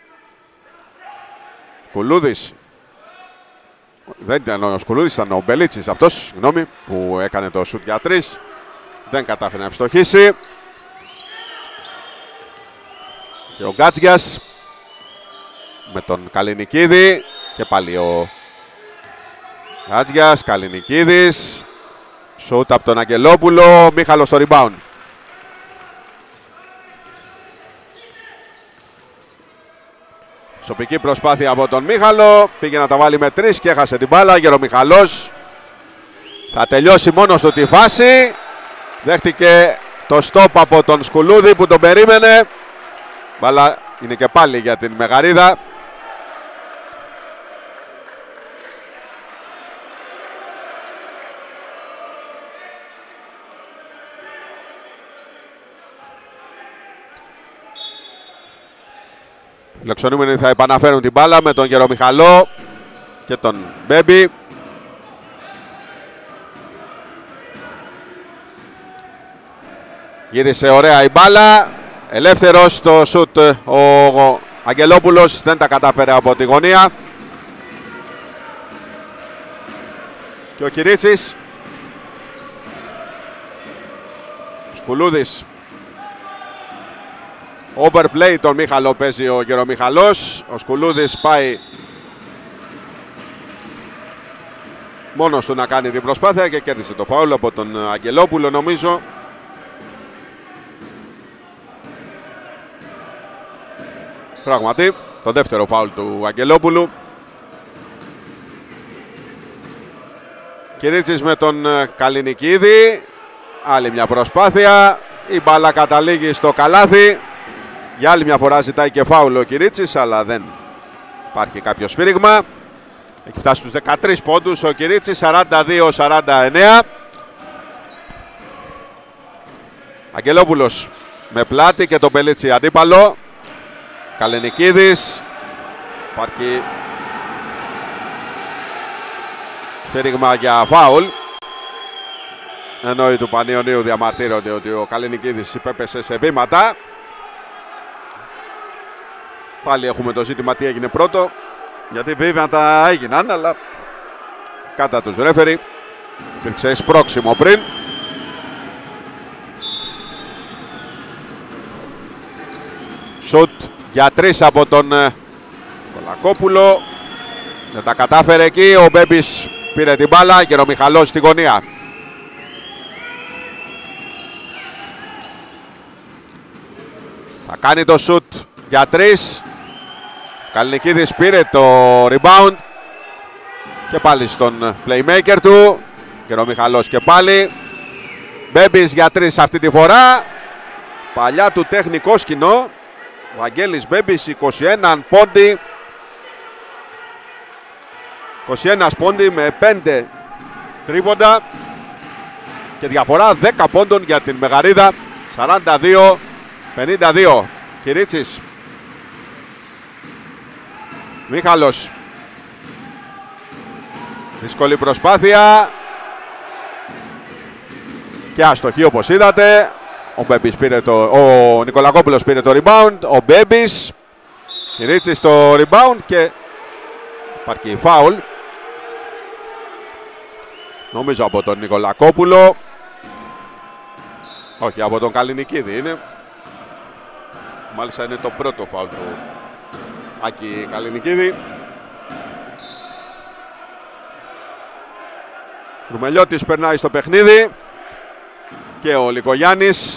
Κουλούδης. Δεν ήταν ο Σκουλούδης, ήταν ο Μπελίτσης αυτός, συγγνώμη, που έκανε το σουτ για τρεις. Δεν κατάφερε να ευστοχίσει. Και ο Γκάτζιας με τον Καληνικίδη. Και πάλι ο Γκάτζιας, Καληνικίδης. Σουτ από τον Αγγελόπουλο, Μίχαλος στο rebound. Σοπική προσπάθεια από τον Μίχαλο, πήγε να τα βάλει με τρεις και έχασε την μπάλα. Γερομιχαλός θα τελειώσει μόνος του τη φάση. Δέχτηκε το stop από τον Σκουλούδη που τον περίμενε. Μπάλα είναι και πάλι για την Μεγαρίδα. Οι λεξονούμενοι θα επαναφέρουν την μπάλα με τον Γερομιχαλό και τον Μπέμπη. Γύρισε ωραία η μπάλα. Ελεύθερος στο σουτ ο Αγγελόπουλος, δεν τα κατάφερε από τη γωνία. Και ο Κυρίτσης. Σκουλούδης. Overplay τον Μίχαλο παίζει ο Γερομιχαλός. Ο Σκουλούδης πάει μόνος του να κάνει την προσπάθεια και κέρδισε το φάουλ από τον Αγγελόπουλο, νομίζω. Πράγματι, το δεύτερο φάουλ του Αγγελόπουλου. Κυρίτσης με τον Καληνικίδη. Άλλη μια προσπάθεια. Η μπάλα καταλήγει στο καλάθι. Για άλλη μια φορά ζητάει και φάουλ ο Κυρίτσης, αλλά δεν υπάρχει κάποιο σφύριγμα. Έχει φτάσει στους δεκατρείς πόντους ο Κυρίτσης, σαράντα δύο σαράντα εννέα. Αγγελόπουλος με πλάτη και τον Πελίτσι αντίπαλο. Καληνικίδης. Υπάρχει σφύριγμα για φάουλ. Ενώ οι του Πανιωνίου διαμαρτύρονται ότι ο Καληνικίδης υπέπεσε σε βήματα. Πάλι έχουμε το ζήτημα τι έγινε πρώτο. Γιατί βέβαια τα έγιναν, αλλά κατά τους ρέφερι υπήρξε σπρώξιμο πριν. Σουτ για τρεις από τον Κολακόπουλο. Δεν τα κατάφερε εκεί. Ο Μπέμπης πήρε την μπάλα και ο Μιχαλός στη γωνία. Θα κάνει το σουτ για τρεις. Καληνικίδης πήρε το rebound. Και πάλι στον playmaker του. Και ο Μιχαλός και πάλι. Μπέμπης για τρεις αυτή τη φορά. Παλιά του τεχνικό σκηνό. Ο Αγγέλης Μπέμπης, είκοσι ένα πόντι. είκοσι ένα πόντι με πέντε τρίποντα. Και διαφορά δέκα πόντων για την Μεγαρίδα. σαράντα δύο πενήντα δύο. Κυρίτσης. Μίχαλος. Δύσκολη προσπάθεια. Και αστοχή όπως είδατε. Ο, Μπέμπης πήρε το, ο Νικολακόπουλος πήρε το rebound. Ο Μπέμπης. Κυρίτσης το rebound και υπάρχει φάουλ. Νομίζω από τον Νικολακόπουλο. Όχι, από τον Καληνικίδη είναι. Μάλιστα είναι το πρώτο φάουλ του Άκη Καληνικίδη. Ρουμελιώτης περνάει στο παιχνίδι. Και ο Λικογιάννης.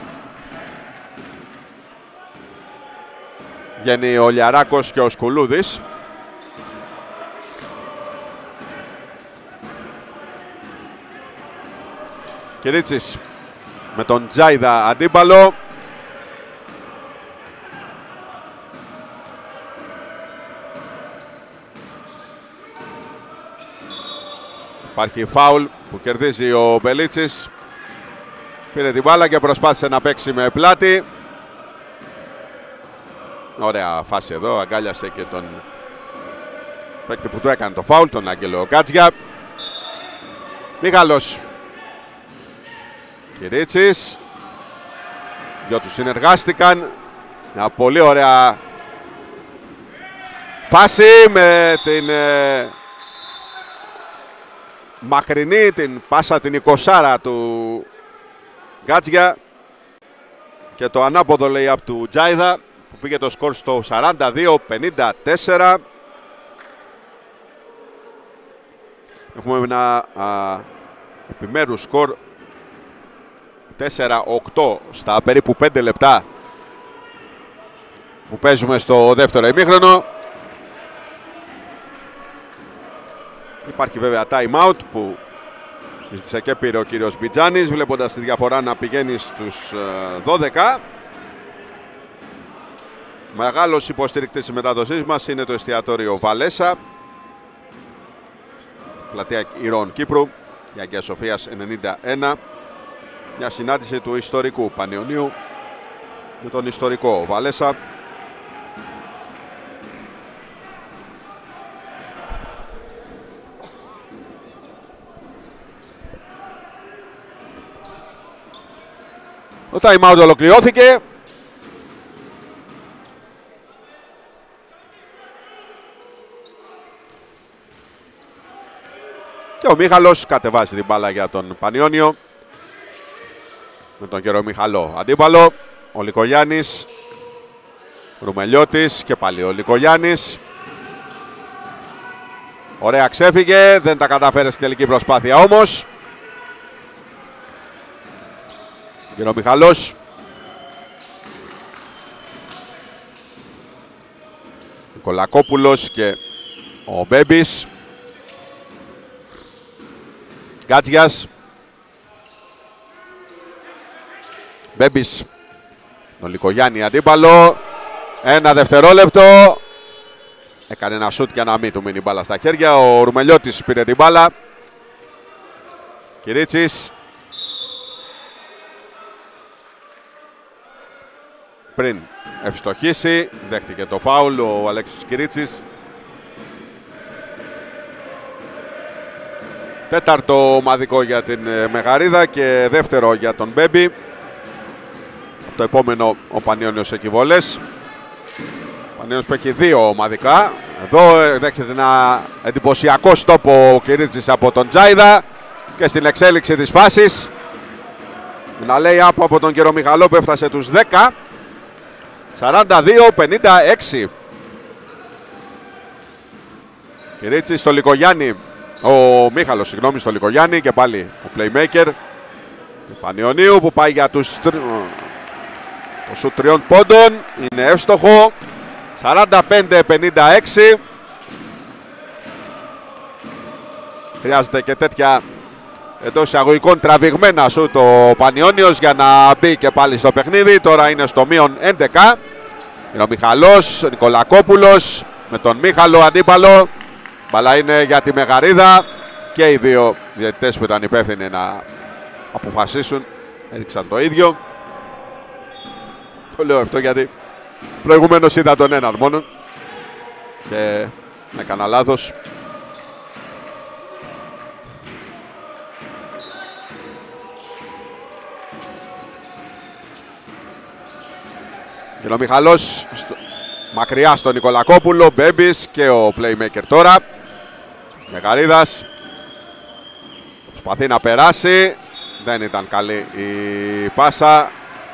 Βγαίνει ο Λιαράκος και ο Σκουλούδης. Κυρίτσης με τον Τζάιδα αντίπαλο. Υπάρχει φάουλ που κερδίζει ο Μπελίτσης. Πήρε την μπάλα και προσπάθησε να παίξει με πλάτη. Ωραία φάση εδώ, αγκάλιασε και τον παίκτη που του έκανε το φάουλ, τον Άγγελο Κάτζια. Μίχαλος. Κυρίτσης. Δυο τους συνεργάστηκαν. Μια πολύ ωραία φάση με την ε, μακρινή, την πάσα την εικοσάρα του Γκάτζια και το ανάποδο lay-up του Τζάιδα που πήγε το σκορ στο σαράντα δύο πενήντα τέσσερα. Έχουμε ένα α, επιμέρους σκορ τέσσερα οκτώ στα περίπου πέντε λεπτά που παίζουμε στο δεύτερο ημίχρονο. Υπάρχει βέβαια time out που συζήτησε και πήρε ο κύριος Μπιτζάνης, βλέποντας τη διαφορά να πηγαίνει στους δώδεκα. Μεγάλος υποστηρικτής της μεταδοσής μας είναι το εστιατόριο Βαλέσα, πλατεία Ηρώων Κύπρου, η Αγία Σοφίας ενενήντα ένα. Μια συνάντηση του ιστορικού Πανιωνίου με τον ιστορικό Βαλέσα. Το time out ολοκληρώθηκε. Και ο Μίχαλος κατεβάζει την μπάλα για τον Πανιώνιο. Με τον κύριο Μιχαλό αντίπαλο. Ο Λικογιάννης. Ρουμελιώτης και πάλι ο Λικογιάννης. Ωραία, ξέφυγε, δεν τα κατάφερε στην τελική προσπάθεια όμως. Γερομιχαλός. Νικολακόπουλος και ο Μπέμπης. Γκάτζιας. Μπέμπης. Τον Λικογιάννη αντίπαλο. Ένα δευτερόλεπτο. Έκανε ένα σούτ για να μην του μείνει μπάλα στα χέρια. Ο Ρουμελιώτης πήρε την μπάλα. Κυρίτσης. Πριν ευστοχήσει, δέχτηκε το φάουλ ο Αλέξης Κυρίτσης. Τέταρτο ομαδικό για την Μεγαρίδα και δεύτερο για τον Μπέμπη. Το επόμενο ο Πανιώνιος έχει βολές. Ο Πανιώνιος που έχει δύο ομαδικά. Εδώ δέχεται ένα εντυπωσιακό στόπο ο Κυρίτσης από τον Τζάιδα και στην εξέλιξη της φάσης. Ένα lay-up από τον Γερομιχαλό που έφτασε τους δέκα. σαράντα δύο πενήντα έξι. Κυρίτσης στο Λικογιάννη. Ο Μίχαλος, συγγνώμη, στο Λικογιάννη και πάλι ο playmaker του Πανιωνίου που πάει για τους το σουτ τριών πόντων. Είναι εύστοχο. σαράντα πέντε πενήντα έξι. Χρειάζεται και τέτοια εντός εισαγωγικών τραβηγμένα σουτ ο Πανιώνιος για να μπει και πάλι στο παιχνίδι. Τώρα είναι στο μείον έντεκα. Είναι ο Μιχαλός, ο Νικολακόπουλος με τον Μίχαλο αντίπαλο. Μπαλά είναι για τη Μεγαρίδα και οι δύο διαιτητές που ήταν υπεύθυνοι να αποφασίσουν έδειξαν το ίδιο. Το λέω αυτό γιατί προηγουμένως είδα τον έναν μόνο και έκανα λάθος. Και ο Μιχαλός στο... μακριά στον Νικολακόπουλο, Μπέμπης και ο playmaker τώρα. Μεγαρίδας προσπαθεί να περάσει, δεν ήταν καλή η πάσα.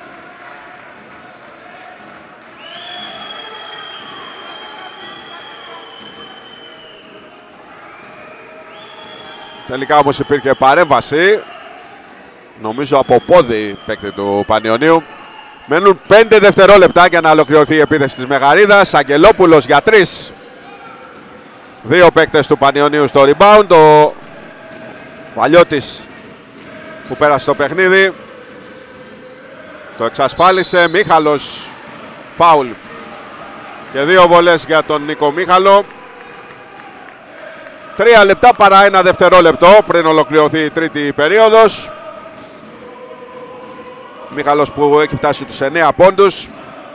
Τελικά όμως υπήρχε παρέμβαση, νομίζω από πόδι παίκτη του Πανιωνίου. Μένουν πέντε δευτερόλεπτα για να ολοκληρωθεί η επίθεση της Μεγαρίδας. Αγγελόπουλος για τρεις. Δύο παίκτες του Πανιωνίου στο rebound. Ο Βαλιώτης που πέρασε το παιχνίδι το εξασφάλισε. Μίχαλος, φάουλ και δύο βολές για τον Νίκο Μίχαλο. Τρία λεπτά παρά ένα δευτερόλεπτο πριν ολοκληρωθεί η τρίτη περίοδος. Μίχαλος που έχει φτάσει τους εννέα πόντους.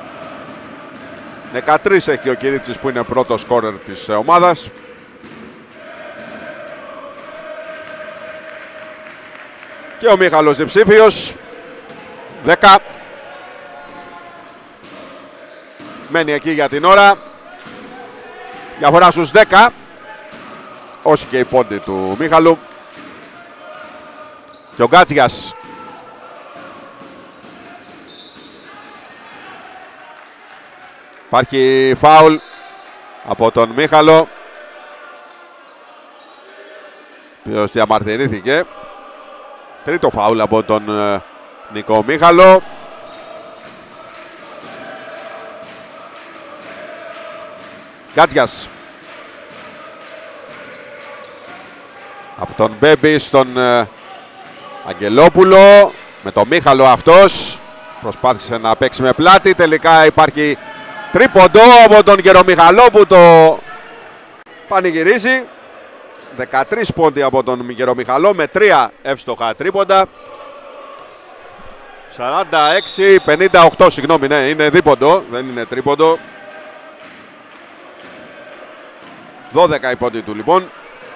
δεκατρείς έχει ο Κυρίτσης που είναι πρώτος σκόρερ της ομάδας. Και ο Μίχαλος διψήφιος. δέκα. Μένει εκεί για την ώρα. Διαφορά στους δέκα. Όσοι και οι πόντοι του Μίχαλου. Και ο Γκάτζιας. Υπάρχει φάουλ από τον Μίχαλο, ο οποίος διαμαρτυρήθηκε. Τρίτο φάουλ από τον ε, Νικό Μίχαλο. Γκάτζιας. Από τον Μπέμπη στον ε, Αγγελόπουλο. Με τον Μίχαλο αυτός. Προσπάθησε να παίξει με πλάτη. Τελικά υπάρχει τρίποντο από τον Γερομιχαλό που το πανηγυρίζει. δεκατρείς πόντοι από τον Γερομιχαλό με τρία εύστοχα τρίποντα. σαράντα έξι πενήντα οκτώ, συγγνώμη, ναι, είναι δίποντο, δεν είναι τρίποντο. δώδεκα οι πόντοι του λοιπόν.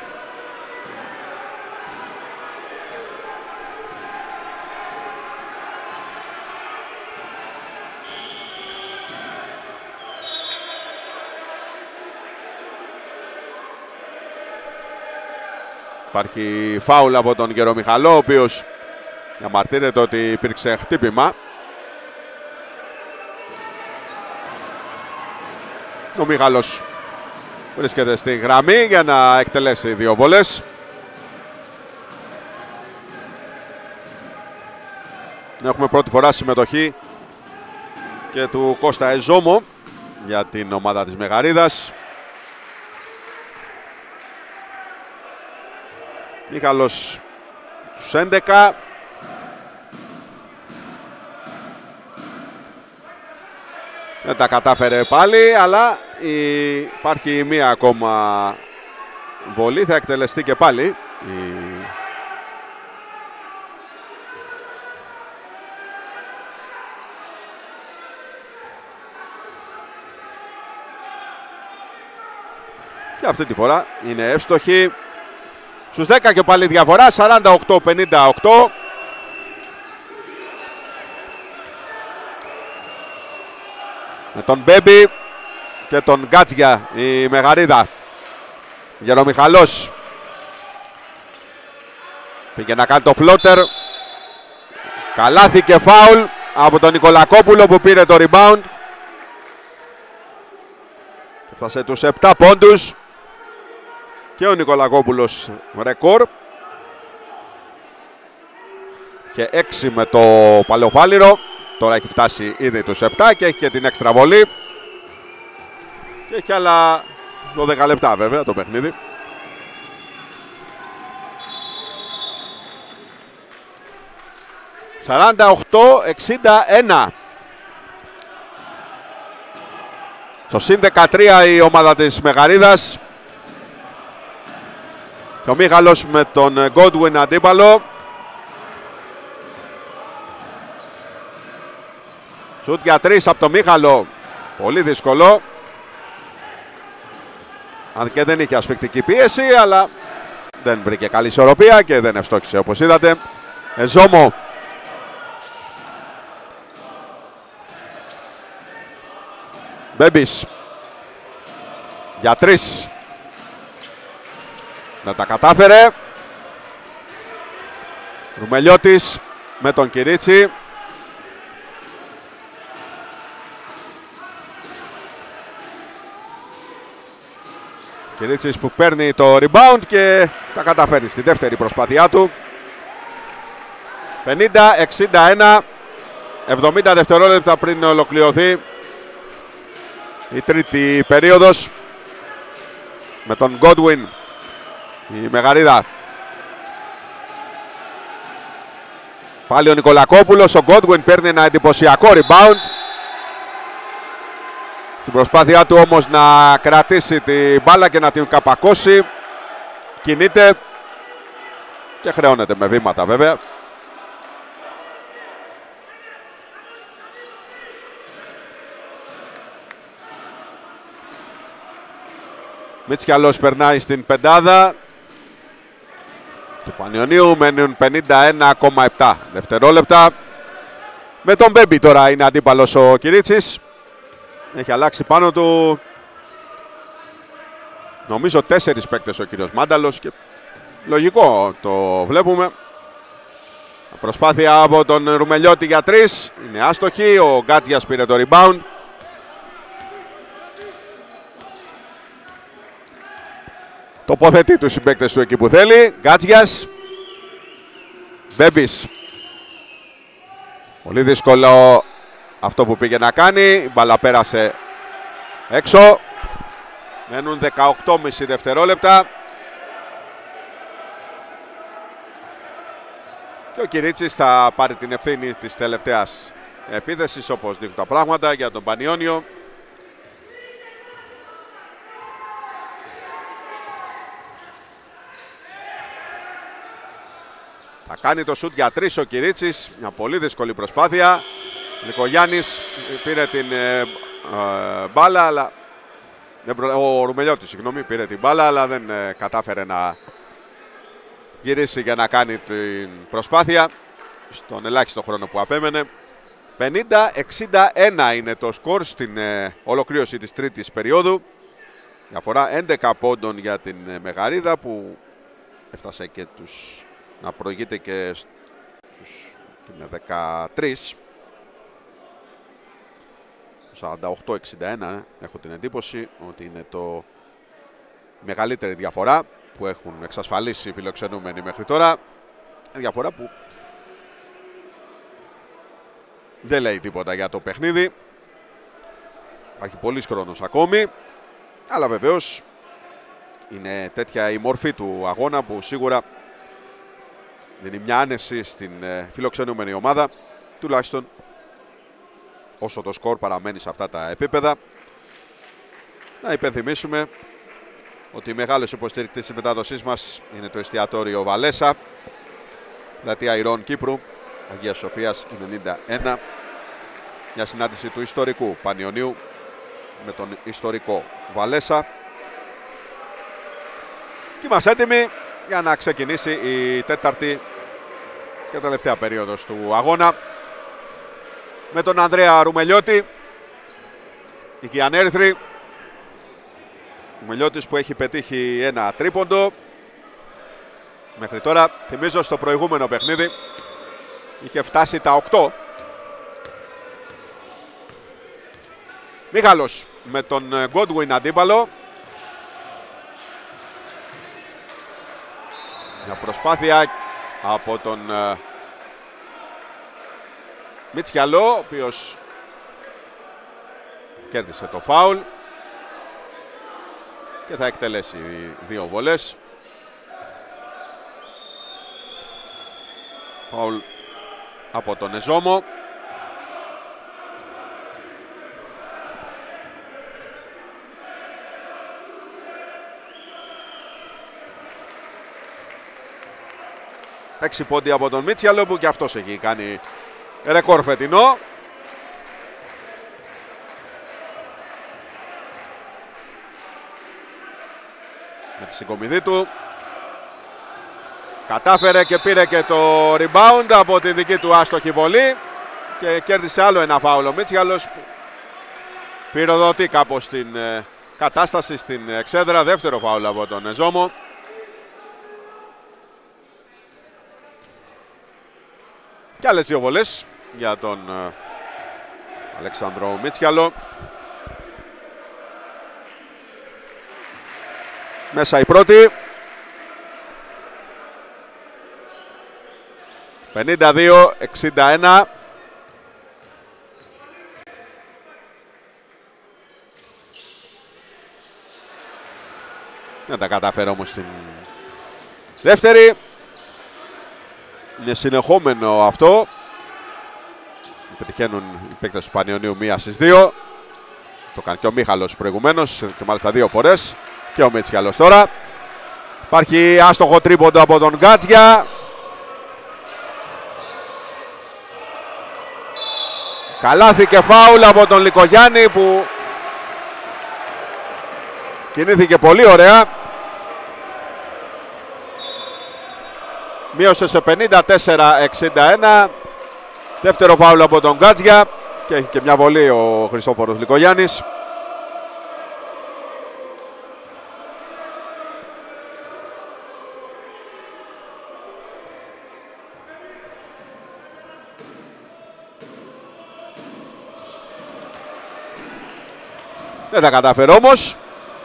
Υπάρχει φάουλ από τον Γερομιχαλό, ο οποίος διαμαρτύρεται ότι υπήρξε χτύπημα. Ο Μίχαλος βρίσκεται στη γραμμή για να εκτελέσει δύο βολές. Έχουμε πρώτη φορά συμμετοχή και του Κώστα Εζόμο για την ομάδα της Μεγαρίδας. Μίχαλος τους έντεκα. Δεν τα κατάφερε πάλι, αλλά υπάρχει μία ακόμα βολή, θα εκτελεστεί και πάλι. Και αυτή τη φορά είναι εύστοχη. Στους δέκα και πάλι διαφορά, σαράντα οκτώ πενήντα οκτώ. Με τον Μπέμπι και τον Γκάτζια η Μεγαρίδα. Γερομιχαλός πήγε να κάνει το φλότερ. Καλάθι και φάουλ από τον Νικολακόπουλο που πήρε το rebound. Έφτασε τους επτά πόντους. Και ο Νικολακόπουλος ρεκόρ. Και έξι με το Παλαιοφάλιρο. Τώρα έχει φτάσει ήδη τους επτά και έχει και την έξτρα βολή. Και έχει άλλα δώδεκα λεπτά βέβαια το παιχνίδι. σαράντα οκτώ εξήντα ένα. Στο συν δεκατρία η ομάδα της Μεγαρίδας. Και ο Μίχαλος με τον Godwin αντίπαλο. Σουτ για τρεις από τον Μίχαλο. Πολύ δύσκολο. Αν και δεν είχε ασφικτική πίεση, αλλά δεν βρήκε καλή ισορροπία και δεν ευστόχησε όπως είδατε. Εζόμο. Μπέμπης. Για τρεις. Δεν τα κατάφερε. Ρουμελιώτης με τον Κυρίτσι. Κυρίτσης που παίρνει το rebound και τα καταφέρει στη δεύτερη προσπάθειά του. πενήντα εξήντα ένα. εβδομήντα δευτερόλεπτα πριν ολοκληρωθεί η τρίτη περίοδος. Με τον Godwin η Μεγαρίδα. Πάλι ο Νικολακόπουλος. Ο Godwin παίρνει ένα εντυπωσιακό rebound. Την προσπάθειά του όμως να κρατήσει την μπάλα και να την καπακώσει. Κινείται και χρεώνεται με βήματα βέβαια. Μητσιαλός περνάει στην πεντάδα του Πανιωνίου. Μένουν πενήντα ένα κόμμα επτά δευτερόλεπτα. Με τον Μπέμπι τώρα είναι αντίπαλος ο Κυρίτσης. Έχει αλλάξει πάνω του νομίζω τέσσερις παίκτες ο κύριος Μάνταλος και λογικό το βλέπουμε. Προσπάθεια από τον Ρουμελιώτη για τρεις. Είναι άστοχη. Ο Γκάτζιας πήρε το rebound. Τοποθετεί τους συμπαίκτες του εκεί που θέλει. Γκάτζιας. Μπέμπης. Πολύ δύσκολο αυτό που πήγε να κάνει. Η μπάλα πέρασε έξω. Μένουν δεκαοκτώ κόμμα πέντε δευτερόλεπτα. Και ο Κυρίτσης θα πάρει την ευθύνη της τελευταίας επίθεσης όπως δείχνουν τα πράγματα για τον Πανιώνιο. Θα κάνει το σουτ για τρεις ο Κυρίτσης. Μια πολύ δύσκολη προσπάθεια. Νικογιάννης πήρε την ε, ε, μπάλα, αλλά ο Ρουμελιώτης, συγγνώμη, πήρε την μπάλα, αλλά δεν ε, κατάφερε να γυρίσει για να κάνει την προσπάθεια στον ελάχιστο χρόνο που απέμενε. πενήντα εξήντα ένα είναι το σκορ στην ε, ολοκλήρωση της τρίτης περίοδου. Διαφορά έντεκα πόντων για την ε, Μεγαρίδα που έφτασε και τους να προηγείται και στους με δεκατρείς. σαράντα οκτώ εξήντα ένα, έχω την εντύπωση ότι είναι το η μεγαλύτερη διαφορά που έχουν εξασφαλίσει οι φιλοξενούμενοι μέχρι τώρα. Διαφορά που δεν λέει τίποτα για το παιχνίδι. Υπάρχει πολύς χρόνος ακόμη, αλλά βεβαίως είναι τέτοια η μορφή του αγώνα που σίγουρα δίνει μια άνεση στην φιλοξενούμενη ομάδα, τουλάχιστον όσο το σκορ παραμένει σε αυτά τα επίπεδα. Να υπενθυμίσουμε ότι οι μεγάλες υποστηρικτές της μετάδοσής μας είναι το εστιατόριο Βαλέσα, πλατεία Ηρών Κύπρου, Αγίας Σοφίας ενενήντα ένα. Μια συνάντηση του ιστορικού Πανιωνίου με τον ιστορικό Βαλέσα. Και είμαστε έτοιμοι για να ξεκινήσει η τέταρτη και τελευταία περίοδος του αγώνα με τον Ανδρέα Ρουμελιώτη, η Κιανέρθρη. Ρουμελιώτης που έχει πετύχει ένα τρίποντο μέχρι τώρα. Θυμίζω στο προηγούμενο παιχνίδι είχε φτάσει τα οκτώ. Μίχαλος με τον Godwin αντίπαλο. Μια προσπάθεια από τον uh, Μιτσιαλό, ο οποίος κέρδισε το φάουλ και θα εκτελέσει δύο βολές. Φάουλ από τον Εζόμο. Έξι πόντια από τον Μίτσιαλο που και αυτός έχει κάνει ρεκόρ φετινό. Με τη συγκομιδή του κατάφερε και πήρε και το rebound από τη δική του άστοχη βολή και κέρδισε άλλο ένα φάουλ ο Μίτσιαλος που πυροδοτεί κάπως την κατάσταση στην εξέδρα. Δεύτερο φάουλ από τον Εζόμο. Και άλλες δύο βολές για τον uh, Αλεξάνδρο Μίτσιαλο. Μέσα η πρώτη. πενήντα δύο εξήντα ένα. Δεν τα καταφέρω όμως στην δεύτερη. Είναι συνεχόμενο αυτό. Πετυχαίνουν οι παίκτες του Πανιωνίου μία στις δύο. Το κάνει και ο Μίχαλος προηγουμένως και μάλιστα δύο φορές. Και ο Μίτσιαλος τώρα. Υπάρχει άστοχο τρίποντο από τον Γκάτζια. Καλάθι και φάουλ από τον Λικογιάννη που κινήθηκε πολύ ωραία. Μείωσε σε πενήντα τέσσερα εξήντα ένα. Δεύτερο φάουλ από τον Γκάτζια. Και έχει και μια βολή ο Χριστόφορος Λικογιάννης. Δεν τα κατάφερε όμως.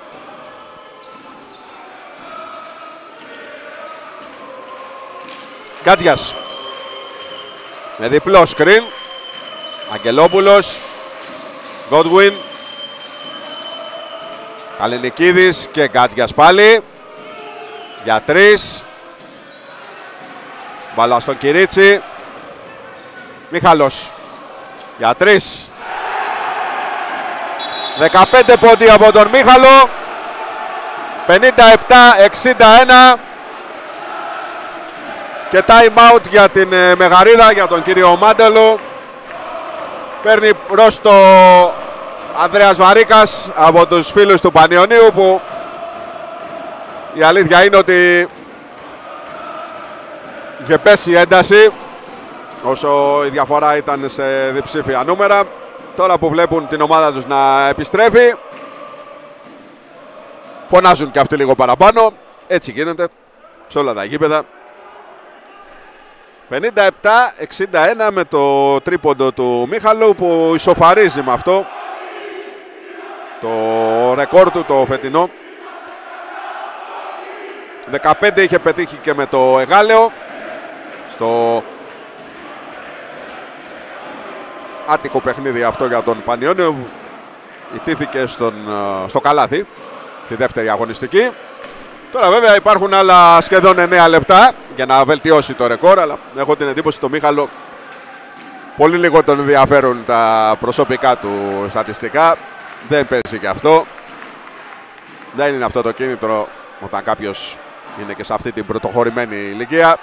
Γκάτζιας με διπλό σκριν. Αγγελόπουλος, Godwin, Καλενικίδης και Γκάτζιας πάλι για τρεις. Μπάλα στον Κυρίτσι. Μίχαλος για τρεις. δεκαπέντε πόντι από τον Μίχαλο. πενήντα επτά εξήντα ένα. Και time out για την ε, Μεγαρίδα, για τον κύριο Μάντελο. Παίρνει προς το Ανδρέας Βαρίκας από τους φίλους του Πανιωνίου, που η αλήθεια είναι ότι είχε πέσει η ένταση όσο η διαφορά ήταν σε διψήφια νούμερα. Τώρα που βλέπουν την ομάδα τους να επιστρέφει, φωνάζουν και αυτοί λίγο παραπάνω. Έτσι γίνεται σε όλα τα γήπεδα. πενήντα επτά εξήντα ένα με το τρίποντο του Μίχαλου, που ισοφαρίζει με αυτό το ρεκόρ του το φετινό. δεκαπέντε είχε πετύχει και με το Εγάλεο στο άτικο παιχνίδι αυτό για τον Πανιόνιο. Ιτήθηκε στον, στο καλάθι στη δεύτερη αγωνιστική. Τώρα βέβαια υπάρχουν άλλα σχεδόν εννέα λεπτά για να βελτιώσει το ρεκόρ, αλλά έχω την εντύπωση το Μίχαλο πολύ λίγο τον ενδιαφέρουν τα προσωπικά του στατιστικά. Δεν παίζει και αυτό. Δεν είναι αυτό το κίνητρο όταν κάποιος είναι και σε αυτή την πρωτοχωρημένη ηλικία.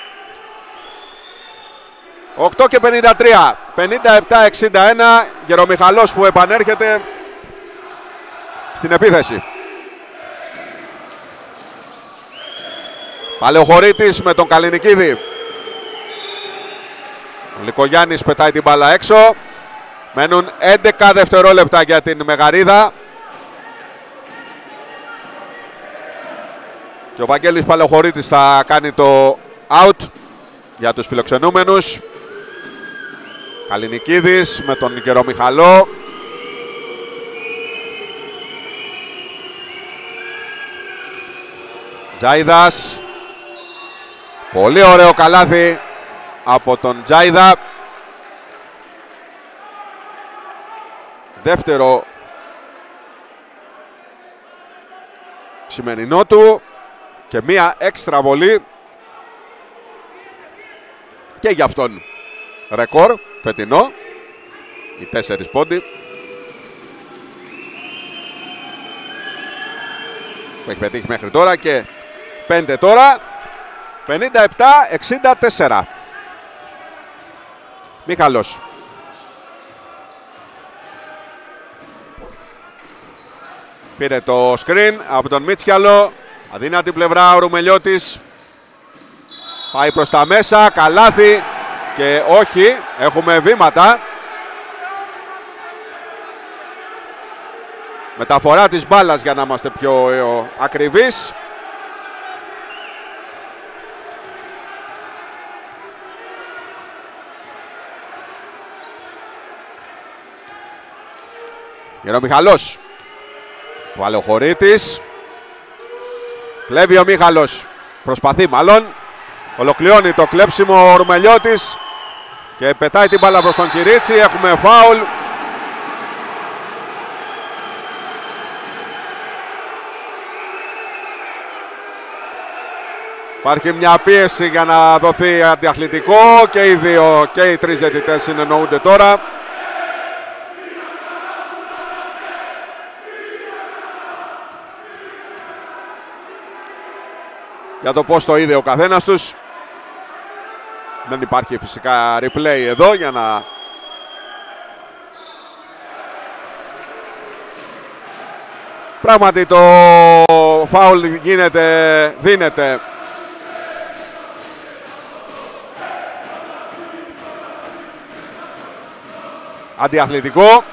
οκτώ και πενήντα τρία, πενήντα επτά εξήντα ένα, Γερομιχαλός που επανέρχεται στην επίθεση. Παλαιοχωρήτης με τον Καληνικίδη. Ο Λικογιάννης πετάει την μπάλα έξω. Μένουν έντεκα δευτερόλεπτα για την Μεγαρίδα. Και ο Βαγγέλης Παλαιοχωρήτης θα κάνει το out για τους φιλοξενούμενους. Καληνικίδης με τον Γερομιχαλό. Τζάιδας. Πολύ ωραίο καλάθι από τον Τζάιδα. Δεύτερο σημερινό του και μία έξτρα βολή και για αυτόν ρεκόρ φετινό, οι τέσσερις πόντι που έχει πετύχει μέχρι τώρα και πέντε τώρα. Πενήντα επτά εξήντα τέσσερα. Μίχαλος. Πήρε το screen από τον Μίτσιαλο. Αδύνατη πλευρά ο Ρουμελιώτης. Πάει προς τα μέσα. Καλάθι. Και όχι. Έχουμε βήματα. Μεταφορά της μπάλας για να είμαστε πιο ακριβείς. Γερομιχαλός. Ο Αλεοχωρήτης. Κλέβει ο Μίχαλος. Προσπαθεί μάλλον. Ολοκληρώνει το κλέψιμο ο Ρουμελιώτης. Και πετάει την μπάλα προς τον Κυρίτσι. Έχουμε φάουλ. Υπάρχει μια πίεση για να δοθεί αντιαθλητικό. Και οι δύο και οι τρεις διαιτητές συνεννοούνται τώρα. Για το πώς το είδε ο καθένας τους. Δεν υπάρχει φυσικά replay εδώ για να πράγματι το φάουλ γίνεται, δίνεται αντιαθλητικό.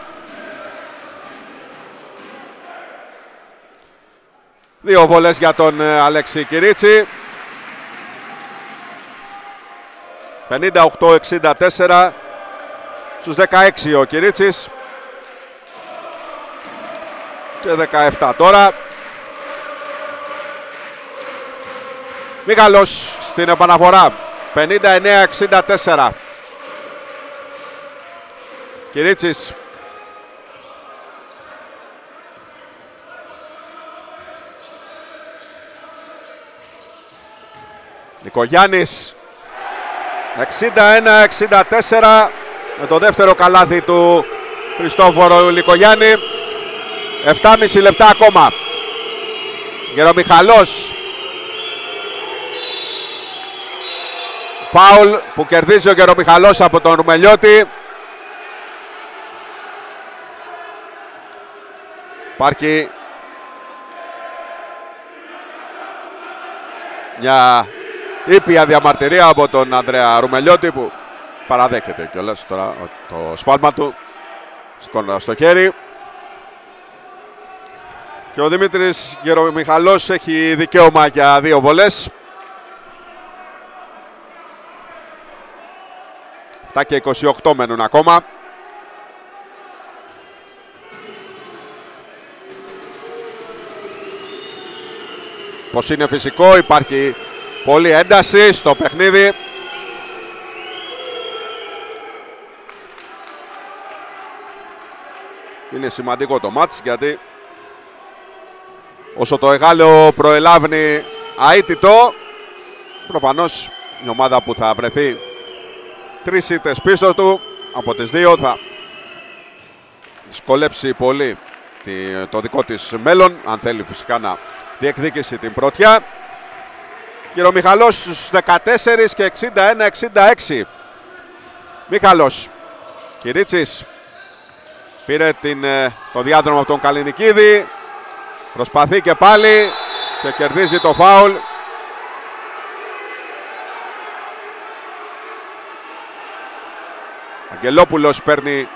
Δύο βολές για τον Αλέξη Κυρίτσι. πενήντα οκτώ εξήντα τέσσερα στους δεκαέξι ο Κυρίτσης. Και δεκαεπτά τώρα. Μίχαλος στην επαναφορά. πενήντα εννέα εξήντα τέσσερα. Κυρίτσης. Νικογιάννης. εξήντα ένα εξήντα τέσσερα με το δεύτερο καλάθι του Χριστόφορο Λικογιάννη. επτά και μισό λεπτά ακόμα. Γερομιχαλός. Φάουλ που κερδίζει ο Γερομιχαλός από τον Ρουμελιώτη. Υπάρχει μια ήπια διαμαρτυρία από τον Ανδρέα Ρουμελιώτη που παραδέχεται κιόλας τώρα το σφάλμα του. Σκόνοντας στο χέρι. Και ο Δημήτρης Γερομιχαλός έχει δικαίωμα για δύο βολές. επτά και είκοσι οκτώ μένουν ακόμα. πως είναι φυσικό, υπάρχει πολλή ένταση στο παιχνίδι. Είναι σημαντικό το μάτς, γιατί όσο το Εγάλεο προελάβνει αίτητο, προφανώς η ομάδα που θα βρεθεί τρεις ήττες πίσω του από τις δύο θα δυσκολέψει πολύ το δικό της μέλλον, αν θέλει φυσικά να διεκδικήσει την πρωτιά. Γερομιχαλός στους δεκατέσσερα και εξήντα ένα εξήντα έξι. Μίχαλος. Κυρίτσης πήρε την, το διάδρομο από τον Καλινικίδη. Προσπαθεί και πάλι και κερδίζει το φάουλ. Αγγελόπουλος παίρνει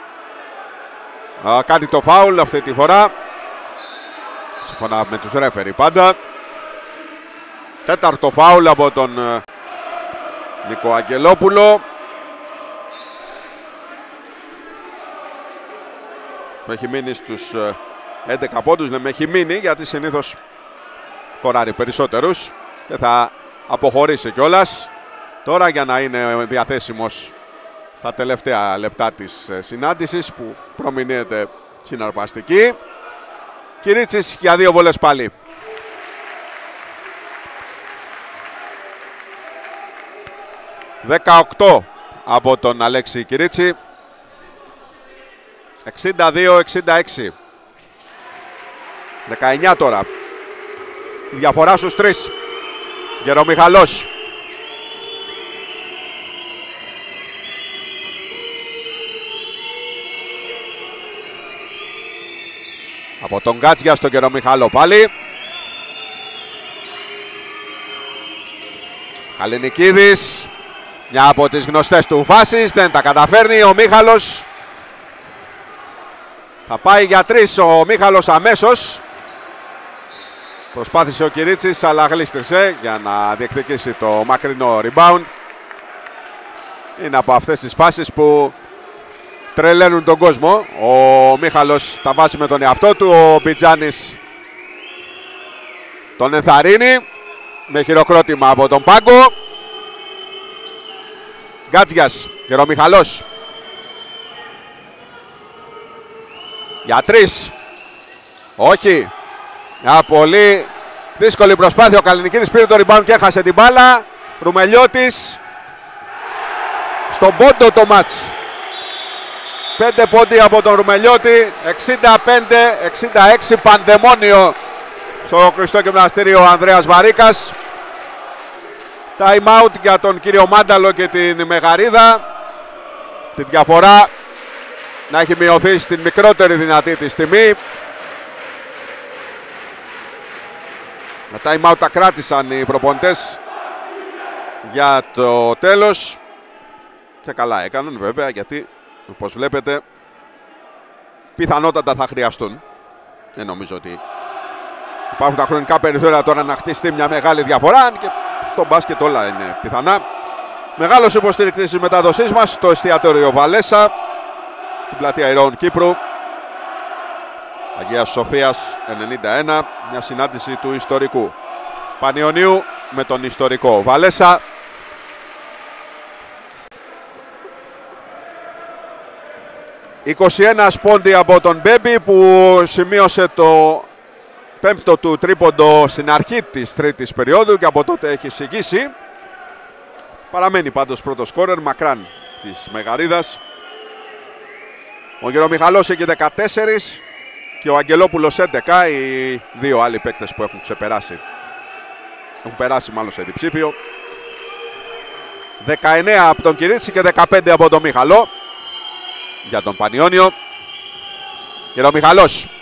α, κάνει το φάουλ αυτή τη φορά. Σύμφωνα με τους ρέφερι πάντα. Τέταρτο φάουλ από τον ε, Νίκο Αγγελόπουλο. Το έχει μείνει στους ε, έντεκα πόντους. Λέμε έχει μείνει, γιατί συνήθως κοράρει περισσότερους και θα αποχωρήσει κιόλας. Τώρα για να είναι διαθέσιμος στα τελευταία λεπτά της ε, συνάντησης που προμηνύεται συναρπαστική. Κυρίτσης για δύο βολές πάλι. δεκαοκτώ από τον Αλέξη Κυρίτσι. εξήντα δύο εξήντα έξι. δεκαεννιά τώρα. Η διαφορά στους τρεις. Γερομιχαλός. Από τον Γκάτζια στον Γερομιχαλό πάλι. Καλινικίδης. Μια από τις γνωστές του φάσεις. Δεν τα καταφέρνει ο Μίχαλος. Θα πάει για τρεις ο Μίχαλος αμέσως. Προσπάθησε ο Κυρίτσης αλλά γλίστρισε για να διεκδικήσει το μακρινό rebound. Είναι από αυτές τις φάσεις που τρελαίνουν τον κόσμο. Ο Μίχαλος τα βάζει με τον εαυτό του. Ο Μπιτζάνης τον ενθαρρύνει με χειροκρότημα από τον πάγκο. Γκάτζιας, Γερομιχαλός. Για τρεις. Όχι. Μια πολύ δύσκολη προσπάθεια. Ο Καλινικίδης πήρε το rebound και έχασε την μπάλα. Ρουμελιώτης. Στον πόντο το μάτς. Πέντε πόντι από τον Ρουμελιώτη. εξήντα πέντε εξήντα έξι. Πανδαιμόνιο στο Χριστό Γυμναστήριο Ανδρέας Βαρίκας. Time out για τον κύριο Μάνταλο και την Μεγαρίδα. Τη διαφορά να έχει μειωθεί στην μικρότερη δυνατή της τιμή. Τα time out τα κράτησαν οι προπονητές για το τέλος. Και καλά έκαναν βέβαια, γιατί όπως βλέπετε πιθανότατα θα χρειαστούν. Δεν νομίζω ότι υπάρχουν τα χρονικά περιθώρια τώρα να χτιστεί μια μεγάλη διαφορά. Και στο μπάσκετ όλα είναι πιθανά. Μεγάλος υποστηρικτής της μετάδοσής μας στο εστιατόριο Βαλέσα, στην πλατεία Ηρώων Κύπρου, Αγίας Σοφίας ενενήντα ένα. Μια συνάντηση του ιστορικού Πανιωνίου με τον ιστορικό Βαλέσα. είκοσι ένα πόντι από τον Μπέμπι που σημείωσε το πέμπτο του τρίποντο στην αρχή της τρίτης περίοδου και από τότε έχει συγγύσει. Παραμένει πάντως πρώτο σκόρερ μακράν της Μεγαρίδας. Ο Γερομιχαλός έχει δεκατέσσερα και ο Αγγελόπουλος έντεκα. Οι δύο άλλοι παίκτες που έχουν ξεπεράσει, έχουν περάσει μάλλον σε διψήφιο. δεκαεννέα από τον Κυρίτσι και δεκαπέντε από τον Μίχαλο για τον Πανιώνιο. Γερομιχαλός.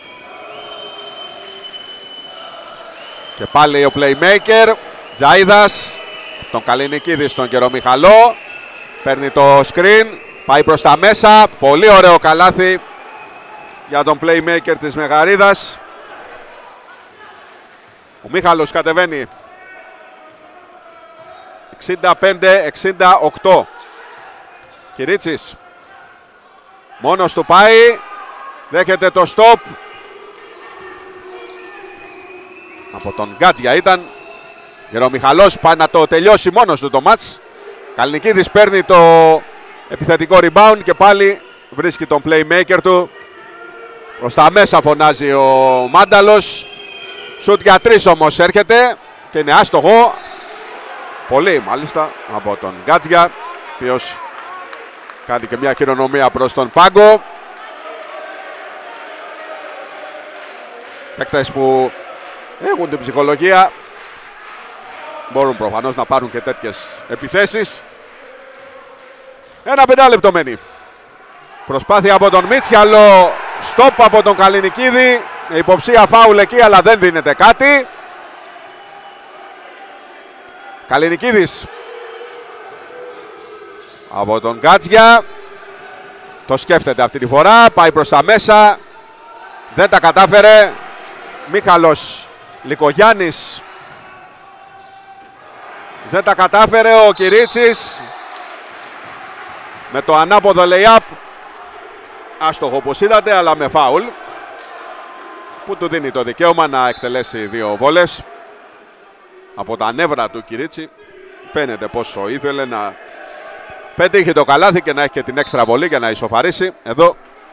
Και πάλι ο playmaker Τζάιδας. Τον Καλινικίδη στον Γερομιχαλό. Παίρνει το screen. Πάει προς τα μέσα. Πολύ ωραίο καλάθι για τον playmaker της Μεγαρίδας. Ο Μίχαλος κατεβαίνει. εξήντα πέντε εξήντα οκτώ. Κυρίτσης. Μόνος του πάει. Δέχεται το stop από Από τον Γκάτζια ήταν. Γερομιχαλός πάει να το τελειώσει μόνος του το μάτς. Καληνικίδης παίρνει το επιθετικό rebound και πάλι βρίσκει τον playmaker του. Προς τα μέσα φωνάζει ο Μάνταλος. Σουτ για τρεις όμως έρχεται και είναι άστοχο. Πολύ μάλιστα από τον Γκάτζια, ο οποίος κάνει και μια χειρονομία προς τον πάγκο. Παίκτες που έχουν την ψυχολογία μπορούν προφανώς να πάρουν και τέτοιες επιθέσεις. Ένα πεντάλεπτο μένει. Προσπάθεια από τον Μίτσιαλο. Στόπ από τον Καληνικίδη. Υποψία φάουλ εκεί, αλλά δεν δίνεται κάτι. Καληνικίδης από τον Γκάτζια. Το σκέφτεται αυτή τη φορά. Πάει προς τα μέσα. Δεν τα κατάφερε. Μίχαλος Λικογιάννης. Δεν τα κατάφερε ο Κυρίτσης. Με το ανάποδο lay-up. Άστοχο όπως είδατε, αλλά με φάουλ. Που του δίνει το δικαίωμα να εκτελέσει δύο βόλες. Από τα νεύρα του Κυρίτσι. Φαίνεται πόσο ήθελε να πετύχει το καλάθι και να έχει και την έξτρα βολή για να ισοφαρίσει. Εδώ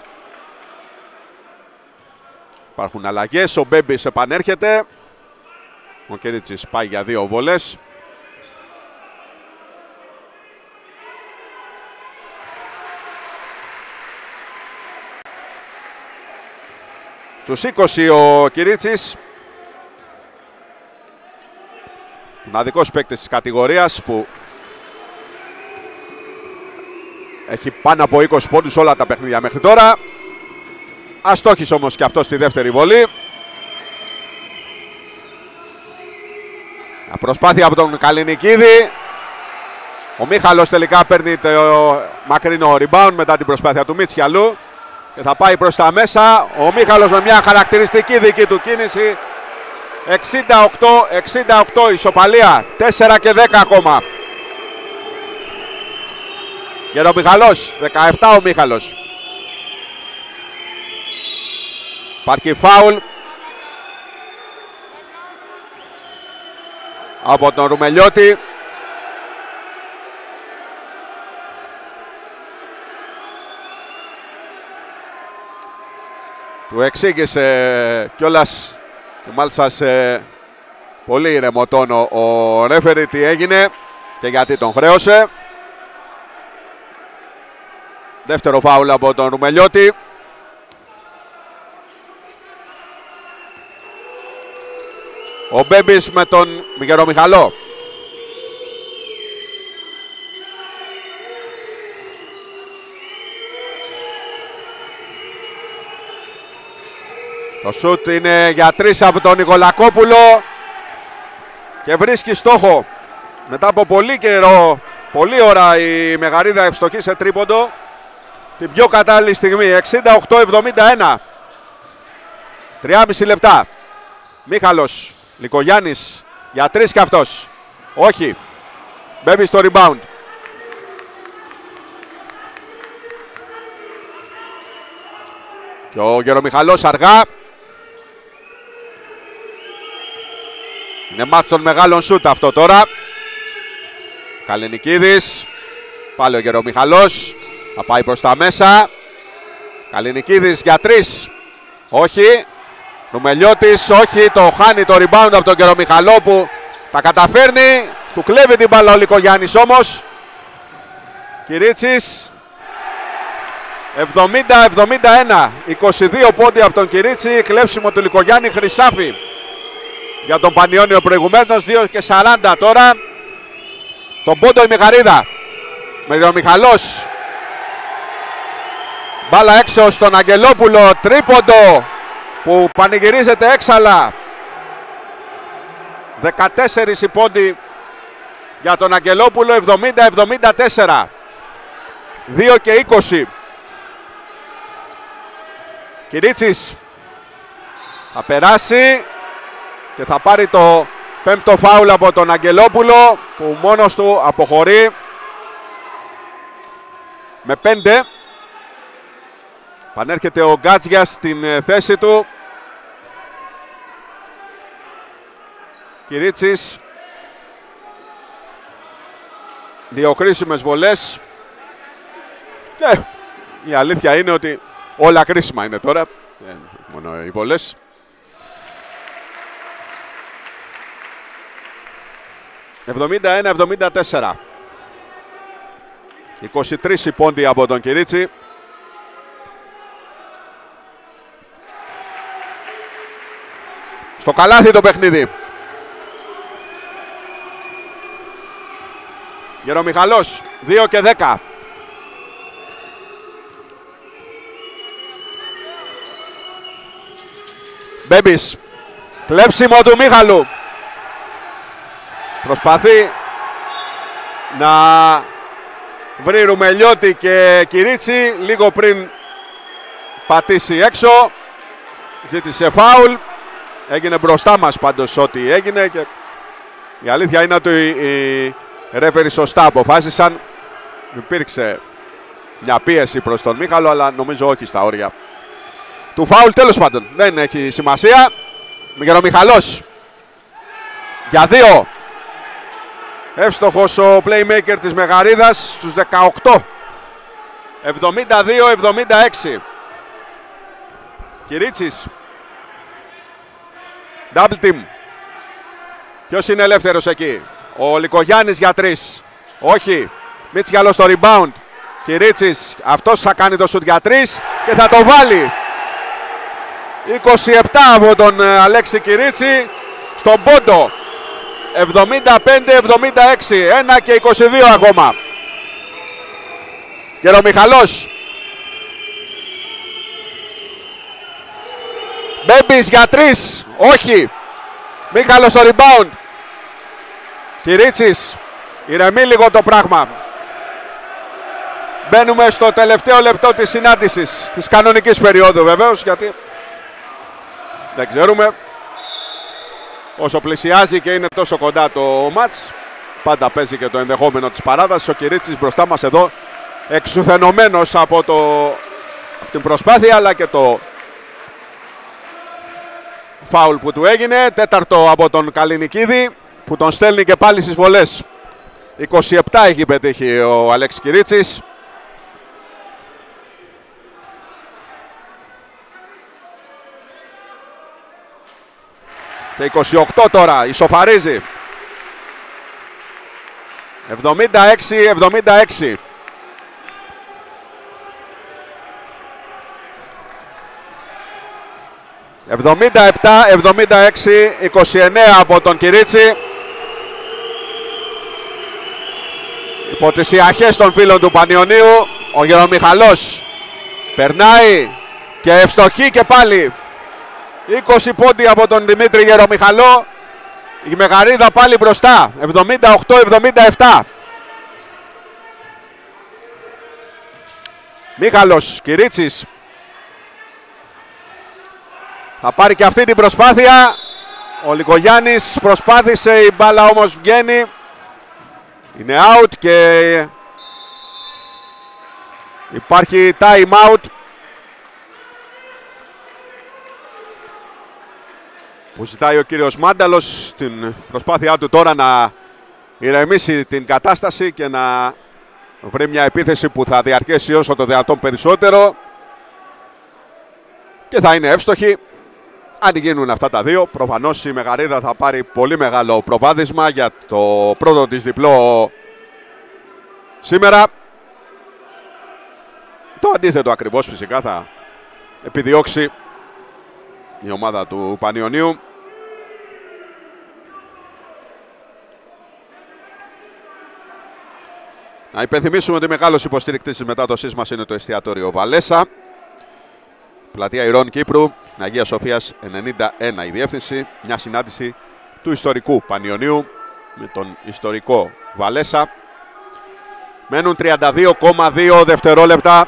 υπάρχουν αλλαγές. Ο Μπέμπης επανέρχεται. Ο Κυρίτσης πάει για δύο βολές. Στους είκοσι ο Κυρίτσης. Μοναδικός παίκτης της κατηγορίας που έχει πάνω από είκοσι πόντους όλα τα παιχνίδια μέχρι τώρα. Αστόχησε όμως και αυτό στη δεύτερη βολή. Προσπάθεια από τον Καληνικίδη. Ο Μίχαλος τελικά παίρνει το μακρινό rebound μετά την προσπάθεια του Μίτσιαλου. Και θα πάει προς τα μέσα. Ο Μίχαλος με μια χαρακτηριστική δική του κίνηση. εξήντα οκτώ εξήντα οκτώ ισοπαλία. τέσσερα και δέκα ακόμα. Γερομιχαλός. δεκαεπτά ο Μίχαλος. Υπάρχει φάουλ από τον Ρουμελιώτη. Του εξήγησε κιόλας και μάλιστα σε πολύ ήρεμο τόνο ο ρέφερι τι έγινε και γιατί τον χρέωσε. Δεύτερο φάουλ από τον Ρουμελιώτη. Ο Μπέμπης με τον Γερομιχαλό. Το σουτ είναι για τρεις από τον Νικολακόπουλο και βρίσκει στόχο. Μετά από πολύ καιρό, πολλή ώρα η Μεγαρίδα ευστοχή σε τρίποντο. Την πιο κατάλληλη στιγμή, εξήντα οκτώ εβδομήντα ένα. τριάμισι λεπτά. Μίχαλος, Λικογιάννης για τρεις και αυτός. Όχι. Μπέμπει στο rebound. Και ο Γερομιχαλός αργά. Είναι μάτς των μεγάλων σούτ αυτό τώρα. Καληνικίδης. Πάλι ο Γερομιχαλός. Θα πάει προς τα μέσα. Καληνικίδης για τρεις. Όχι. Ρουμελιώτης. Όχι. Το χάνει το rebound από τον Γερομιχαλό που τα καταφέρνει. Του κλέβει την μπάλα ο Λικογιάννης όμως. Κυρίτσης. εβδομήντα εβδομήντα ένα. είκοσι δύο πόντι από τον Κυρίτσι. Κλέψιμο του Λικογιάννη. Χρυσάφι για τον Πανιώνιο προηγουμένως. δύο και σαράντα τώρα. Τον πόντο η Μεγαρίδα. Με ο Μιχαλός. Μπάλα έξω στον Αγγελόπουλο. Τρίποντο που πανηγυρίζεται έξαλα. δεκατέσσερις οι πόντοι για τον Αγγελόπουλο. εβδομήντα εβδομήντα τέσσερα. δύο και είκοσι. Κυρίτσης θα περάσει και θα πάρει το πέμπτο φάουλ από τον Αγγελόπουλο που μόνος του αποχωρεί με πέντε. Πανέρχεται ο Γκάτζιας στην θέση του. Κυρίτσης. Δύο κρίσιμες βολές. Ε, η αλήθεια είναι ότι όλα κρίσιμα είναι τώρα. Ε, μόνο οι βολές. εβδομήντα ένα εβδομήντα τέσσερα. είκοσι τρεις οι πόντοι από τον Κυρίτσι. Στο καλάθι το παιχνίδι. Γερομιχαλός, δύο και δέκα. Μπέμπης, κλέψιμο του Μίχαλου. Προσπαθεί να βρει Ρουμελιώτη και Κυρίτσι λίγο πριν πατήσει έξω. Ζήτησε φάουλ. Έγινε μπροστά μας πάντως ό,τι έγινε και η αλήθεια είναι ότι οι ρέφεροι σωστά αποφάσισαν. Υπήρξε μια πίεση προς τον Μίχαλο, αλλά νομίζω όχι στα όρια του φάουλ. Τέλος πάντων, δεν έχει σημασία. Γερομιχαλός για δύο. Εύστοχος ο playmaker της Μεγαρίδας στους δεκαοκτώ. εβδομήντα δύο εβδομήντα έξι. Κυρίτσης. Double team. Ποιος είναι ελεύθερος εκεί? Ο Λικογιάννης για τρεις. Όχι. Μίτσιαλος στο rebound. Κυρίτσης. Αυτός θα κάνει το σουτ για τρεις και θα το βάλει. είκοσι επτά από τον Αλέξη Κυρίτσι στον πόντο. εβδομήντα πέντε εβδομήντα έξι. ένα και είκοσι δύο ακόμα. Γερομιχαλός. Μπέμπης για τρεις. Όχι. Μίχαλος στο rebound. Κυρίτσης. Ηρεμεί λίγο το πράγμα. Μπαίνουμε στο τελευταίο λεπτό της συνάντησης. Της κανονικής περίοδου βεβαίως. Γιατί δεν ξέρουμε. Όσο πλησιάζει και είναι τόσο κοντά το μάτς, πάντα παίζει και το ενδεχόμενο της παράδασης. Ο Κυρίτσης μπροστά μας εδώ εξουθενωμένος από, το, από την προσπάθεια αλλά και το φάουλ που του έγινε. Τέταρτο από τον Καλινικίδη που τον στέλνει και πάλι στις βολές. είκοσι επτά έχει πετύχει ο Αλέξης Κυρίτσης. Και είκοσι οκτώ τώρα, ισοφαρίζει. εβδομήντα έξι εβδομήντα έξι. εβδομήντα επτά εβδομήντα έξι, είκοσι εννέα από τον Κυρίτσι. Υπό τις ιαχές των φίλων του Πανιωνίου, ο Γερομιχαλός περνάει και ευστοχεί και πάλι. είκοσι πόντι από τον Δημήτρη Γερομιχαλό. Η Μεγαρίδα πάλι μπροστά. εβδομήντα οκτώ εβδομήντα επτά. Μίχαλος, Κυρίτσης. Θα πάρει και αυτή την προσπάθεια. Ο Λικογιάννης προσπάθησε, η μπάλα όμως βγαίνει. Είναι out και υπάρχει time out. Που ζητάει ο κύριος Μάνταλος στην προσπάθειά του τώρα να ηρεμήσει την κατάσταση και να βρει μια επίθεση που θα διαρκέσει όσο το δυνατόν περισσότερο και θα είναι εύστοχη. Αν γίνουν αυτά τα δύο, προφανώς η Μεγαρίδα θα πάρει πολύ μεγάλο προβάδισμα για το πρώτο της διπλό σήμερα. Το αντίθετο ακριβώς φυσικά θα επιδιώξει η ομάδα του Πανιωνίου. Να υπενθυμίσουμε ότι μεγάλος υποστηρικτής της μετάδοσής μας είναι το εστιατόριο Βαλέσα. Πλατεία Ηρών Κύπρου, Αγίας Σοφίας ενενήντα ένα η διεύθυνση. Μια συνάντηση του ιστορικού Πανιωνίου με τον ιστορικό Βαλέσα. Μένουν τριάντα δύο κόμμα δύο δευτερόλεπτα.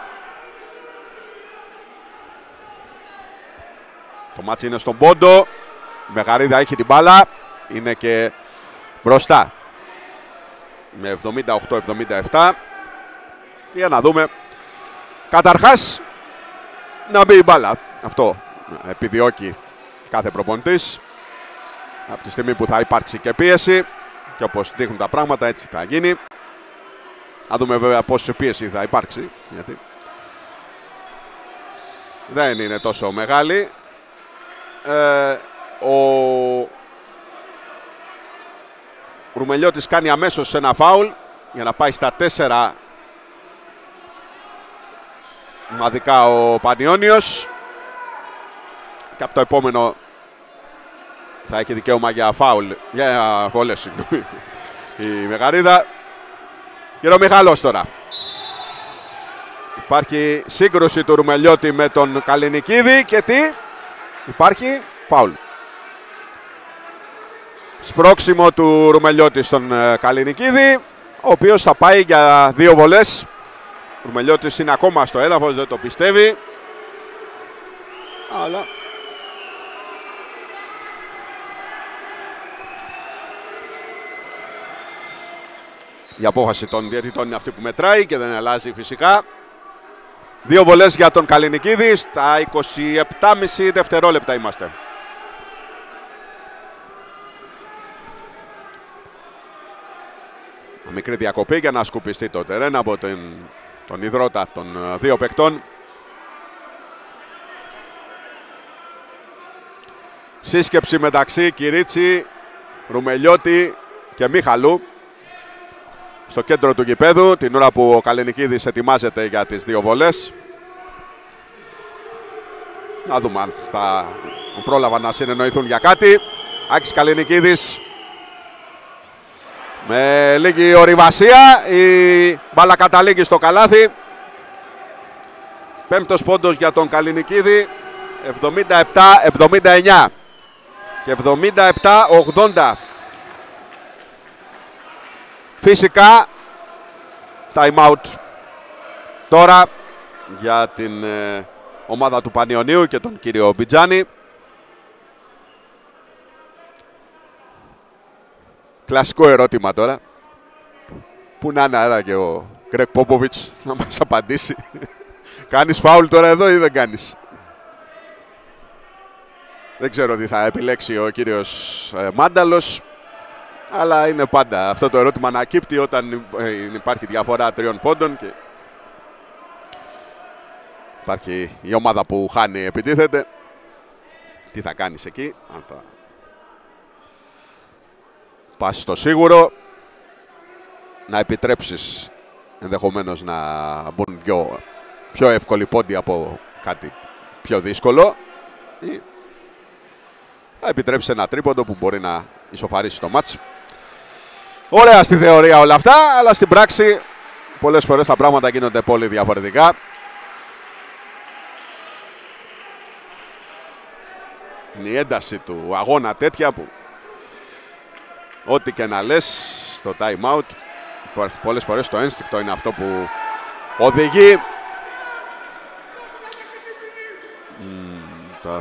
Το μάτσι είναι στον πόντο. Η Μεγαρίδα έχει την μπάλα. Είναι και μπροστά με εβδομήντα οκτώ εβδομήντα επτά. Για να δούμε. Καταρχάς να μπει η μπάλα. Αυτό επιδιώκει κάθε προπονητής. Από τη στιγμή που θα υπάρξει και πίεση και όπως δείχνουν τα πράγματα έτσι θα γίνει. Να δούμε βέβαια πόση πίεση θα υπάρξει, γιατί δεν είναι τόσο μεγάλη. Ε, ο Ρουμελιώτης κάνει αμέσως ένα φάουλ για να πάει στα τέσσερα ομαδικά ο Πανιώνιος. Και από το επόμενο θα έχει δικαίωμα για φάουλ, για βολές, συγγνώμη, η Μεγαρίδα. Γερομιχαλός τώρα. Υπάρχει σύγκρουση του Ρουμελιώτη με τον Καλινικίδη και τι, υπάρχει φάουλ. Σπρώξιμο του Ρουμελιώτη στον Καλινικίδη, ο οποίος θα πάει για δύο βολές. Ο Ρουμελιώτης είναι ακόμα στο έδαφος, δεν το πιστεύει. Αλλά η απόφαση των διαιτητών είναι αυτή που μετράει και δεν αλλάζει φυσικά. Δύο βολές για τον Καλινικίδη, στα είκοσι επτά κόμμα πέντε δευτερόλεπτα είμαστε. Μικρή διακοπή για να σκουπιστεί το τερέν από τον, τον ιδρώτα των δύο παικτών. Σύσκεψη μεταξύ Κυρίτσι, Ρουμελιώτη και Μίχαλου στο κέντρο του γηπέδου, την ώρα που ο Καλινικίδης ετοιμάζεται για τις δύο βολές. Να δούμε αν θα πρόλαβαν να συνεννοηθούν για κάτι. Άκης Καλινικίδης με λίγη ορειβασία, η μπάλα καταλήγει στο καλάθι. Πέμπτος πόντος για τον Καλινικίδη, εβδομήντα επτά εβδομήντα εννιά και εβδομήντα επτά ογδόντα. Φυσικά time out τώρα για την ε, ομάδα του Πανιωνίου και τον κύριο Μπιτζάνη. Κλασικό ερώτημα τώρα. Πού να είναι άρα και ο Γκρέγκ Πόποβιτς να μας απαντήσει. Κάνεις φάουλ τώρα εδώ ή δεν κάνεις? Δεν ξέρω τι θα επιλέξει ο κύριος ε, Μάνταλος. Αλλά είναι πάντα αυτό το ερώτημα να κύπτει όταν υπάρχει διαφορά τριών πόντων και υπάρχει η ομάδα που χάνει επιτίθεται. Τι θα κάνεις εκεί? Αν θα πας στο σίγουρο, να επιτρέψεις ενδεχομένως να μπουν πιο, πιο εύκολοι πόντοι από κάτι πιο δύσκολο, ή θα επιτρέψεις ένα τρίποντο που μπορεί να ισοφαρίσει το μάτς. Ωραία στη θεωρία όλα αυτά, αλλά στην πράξη πολλές φορές τα πράγματα γίνονται πολύ διαφορετικά. Είναι η ένταση του αγώνα τέτοια που ό,τι και να λες στο time out, πολλές φορές το ένστικτο είναι αυτό που οδηγεί. Mm, το...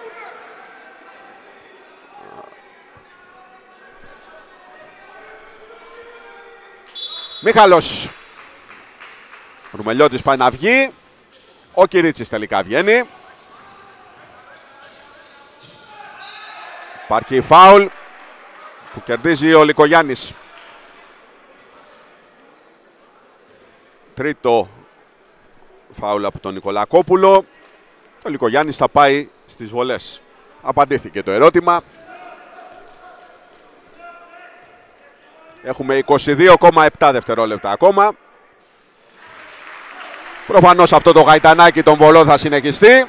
Μίχαλος. Ο Ρουμελιώτης πάει να βγει. Ο Κυρίτσης τελικά βγαίνει. Υπάρχει φάουλ που κερδίζει ο Λικογιάννης. Τρίτο φάουλ από τον Νικολακόπουλο. Ο Λικογιάννης θα πάει στις βολές. Απαντήθηκε το ερώτημα. Έχουμε είκοσι δύο κόμμα επτά δευτερόλεπτα ακόμα. Προφανώς αυτό το γαϊτανάκι των βολών θα συνεχιστεί.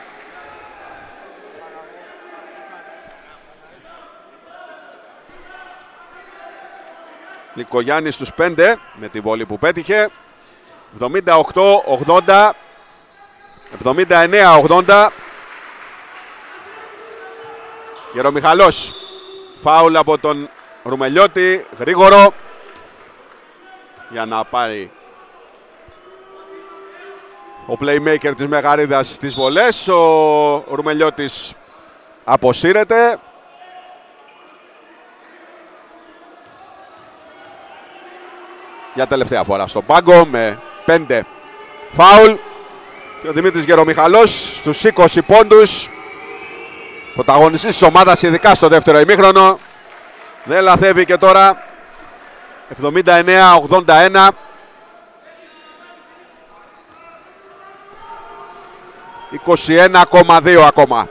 Λικογιάννης στους πέντε με τη βόλη που πέτυχε. εβδομήντα οκτώ ογδόντα. εβδομήντα εννέα ογδόντα. Γερομιχαλός. Φάουλ από τον Ρουμελιώτη. Γρήγορο. Για να πάρει ο playmaker της Μεγαρίδας στις βολές. Ο Ρουμελιώτης αποσύρεται. Για τελευταία φορά στον πάγκο με πέντε φάουλ. Και ο Δημήτρης Γερομιχαλός στους είκοσι πόντους. Πρωταγωνιστής της ομάδας ειδικά στο δεύτερο ημίχρονο. Δεν λαθεύει και τώρα. εβδομήντα εννέα ογδόντα ένα. είκοσι ένα κόμμα δύο ακόμα.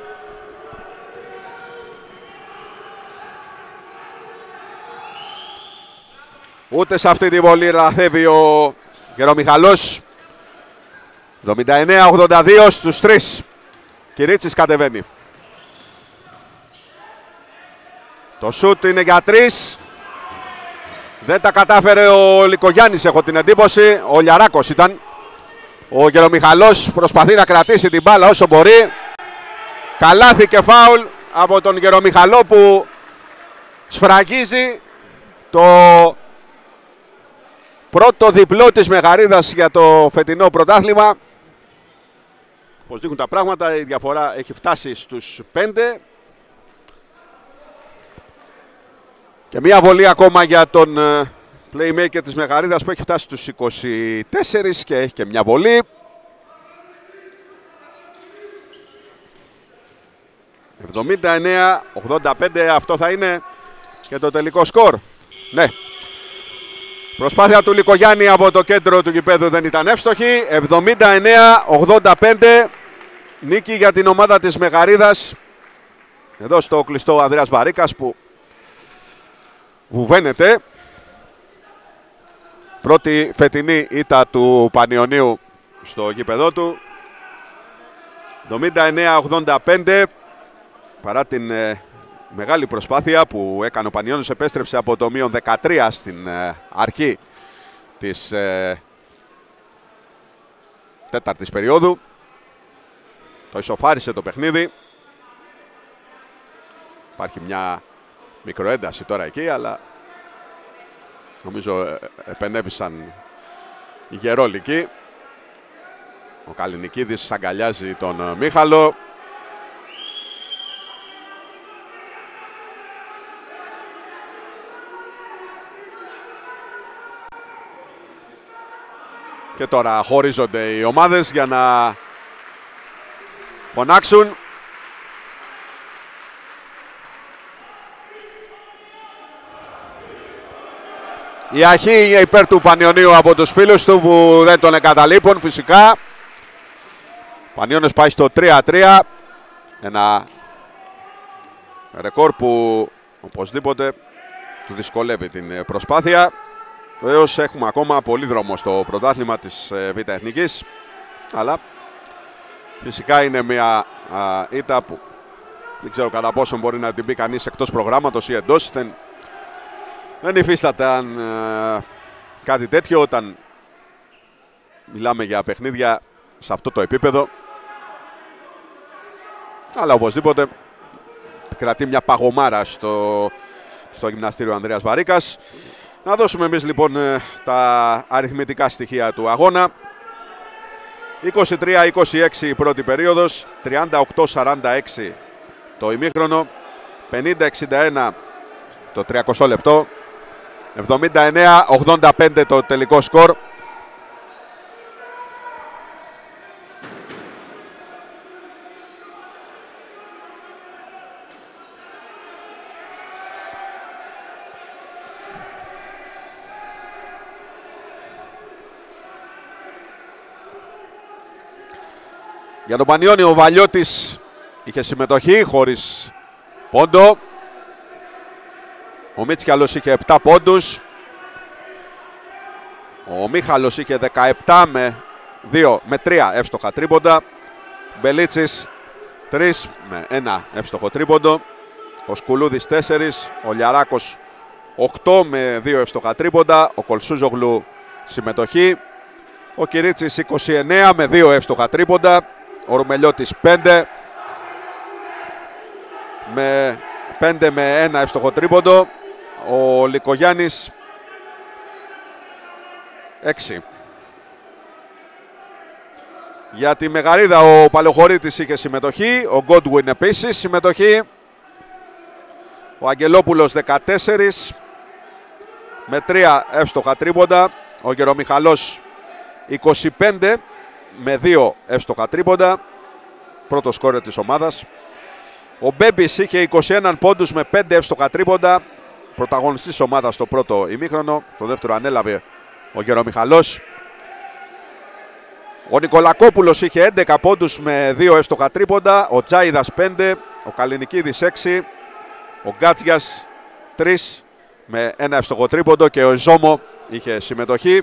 Ούτε σε αυτή τη βολή λαθεύει ο Γερομιχαλός. εβδομήντα εννέα ογδόντα δύο στους τρεις. Κυρίτσης κατεβαίνει. Το σούτ είναι για τρεις. Δεν τα κατάφερε ο Λικογιάννης, έχω την εντύπωση. Ο Λιαράκος ήταν. Ο Γερομιχαλός προσπαθεί να κρατήσει την μπάλα όσο μπορεί. Καλάθι και φάουλ από τον Γερομιχαλό που σφραγίζει το πρώτο διπλό της Μεγαρίδας για το φετινό πρωτάθλημα. Πώς δείχνουν τα πράγματα, η διαφορά έχει φτάσει στους πέντε. Και μία βολή ακόμα για τον playmaker της Μεγαρίδας που έχει φτάσει στους είκοσι τέσσερα και έχει και μια βολή. εβδομήντα εννέα ογδόντα πέντε, αυτό θα είναι και το τελικό σκορ. Ναι. Προσπάθεια του Λικογιάννη από το κέντρο του γηπέδου δεν ήταν εύστοχη. εβδομήντα εννέα ογδόντα πέντε, νίκη για την ομάδα της Μεγαρίδας. Εδώ στο κλειστό Ανδρέας Βαρίκας που βουβαίνεται. Πρώτη φετινή ήττα του Πανιωνίου στο γήπεδό του. εβδομήντα εννέα ογδόντα πέντε. Παρά την ε, μεγάλη προσπάθεια που έκανε ο Πανιώνιος, επέστρεψε από το μείον δεκατρία στην ε, αρχή της ε, τέταρτης περίοδου. Το ισοφάρισε το παιχνίδι. Υπάρχει μια μικροένταση τώρα εκεί, αλλά νομίζω ε, επενέβησαν οι γερόλικοι. Ο Καλινικίδης αγκαλιάζει τον ε, Μίχαλο. Και τώρα χωρίζονται οι ομάδες για να φωνάξουν. Η αρχή είναι υπέρ του Πανιωνίου από τους φίλους του που δεν τον εγκαταλείπουν φυσικά. Ο Πανιώνιος πάει στο τρία τρία. Ένα ρεκόρ που οπωσδήποτε του δυσκολεύει την προσπάθεια. Βεβαίως έχουμε ακόμα πολύ δρόμο στο πρωτάθλημα της Β' Εθνικής, αλλά φυσικά είναι μια α, ήττα που δεν ξέρω κατά πόσο μπορεί να την πει κανείς εκτός προγράμματος ή εντός. Δεν, δεν υφίσταται αν, α, κάτι τέτοιο όταν μιλάμε για παιχνίδια σε αυτό το επίπεδο. Αλλά οπωσδήποτε κρατεί μια παγωμάρα στο, στο γυμναστήριο Ανδρέας Βαρίκας. Να δώσουμε εμείς λοιπόν τα αριθμητικά στοιχεία του αγώνα. είκοσι τρία είκοσι έξι η πρώτη περίοδος, τριάντα οκτώ σαράντα έξι το ημίχρονο, πενήντα εξήντα ένα το τριακοστό λεπτό, εβδομήντα εννέα ογδόντα πέντε το τελικό σκορ. Για τον Πανιώνη ο Βαλιώτης είχε συμμετοχή χωρίς πόντο. Ο Μίτσκιαλος είχε επτά πόντους. Ο Μίχαλος είχε δεκαεπτά με, δύο, με τρία εύστοχα τρίποντα. Μπελίτσης τρία με ένα εύστοχο τρίποντο. Ο Σκουλούδης τέσσερα. Ο Λιαράκος οκτώ με δύο εύστοχα τρίποντα. Ο Κολσούζογλου συμμετοχή. Ο Κυρίτσης είκοσι εννέα με δύο εύστοχα τρίποντα. Ο Ρουμελιώτης πέντε με, πέντε με ένα εύστοχο τρίποντο. Ο Λικογιάννης έξι. Για τη Μεγαρίδα ο Παλαιοχωρίτης είχε συμμετοχή. Ο Γκόντουιν επίσης συμμετοχή. Ο Αγγελόπουλος δεκατέσσερα με τρία εύστοχα τρίποντα. Ο Γερομιχαλός είκοσι πέντε με δύο εύστοχα τρίποντα, πρώτο σκόρερ της ομάδας. Ο Μπέμπης είχε είκοσι ένα πόντους με πέντε εύστοχα τρίποντα. πρωταγωνιστής της ομάδας στο πρώτο ημίχρονο. Στο δεύτερο ανέλαβε ο Γερομιχαλός. Ο Νικολακόπουλος είχε έντεκα πόντους με δύο εύστοχα τρίποντα. Ο Τζάιδας πέντε. Ο Καλινικίδης έξι. Ο Γκάτζιας τρία με ένα εύστοχο τρίποντο. Και ο Ζόμο είχε συμμετοχή.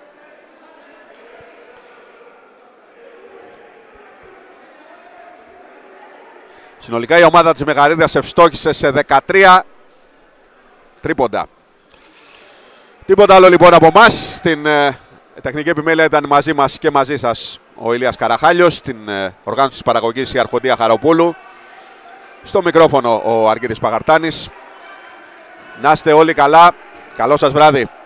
Συνολικά η ομάδα της Μεγαρίδας ευστόχησε σε δεκατρία τρίποντα. Τίποτα άλλο λοιπόν από εμάς. Στην ε, τεχνική επιμέλεια ήταν μαζί μας και μαζί σας ο Ηλίας Καραχάλιος. Στην ε, οργάνωση της παραγωγής η Αρχοντία Χαροπούλου. Στο μικρόφωνο ο Αργύρης Παγαρτάνης. Να είστε όλοι καλά. Καλό σας βράδυ.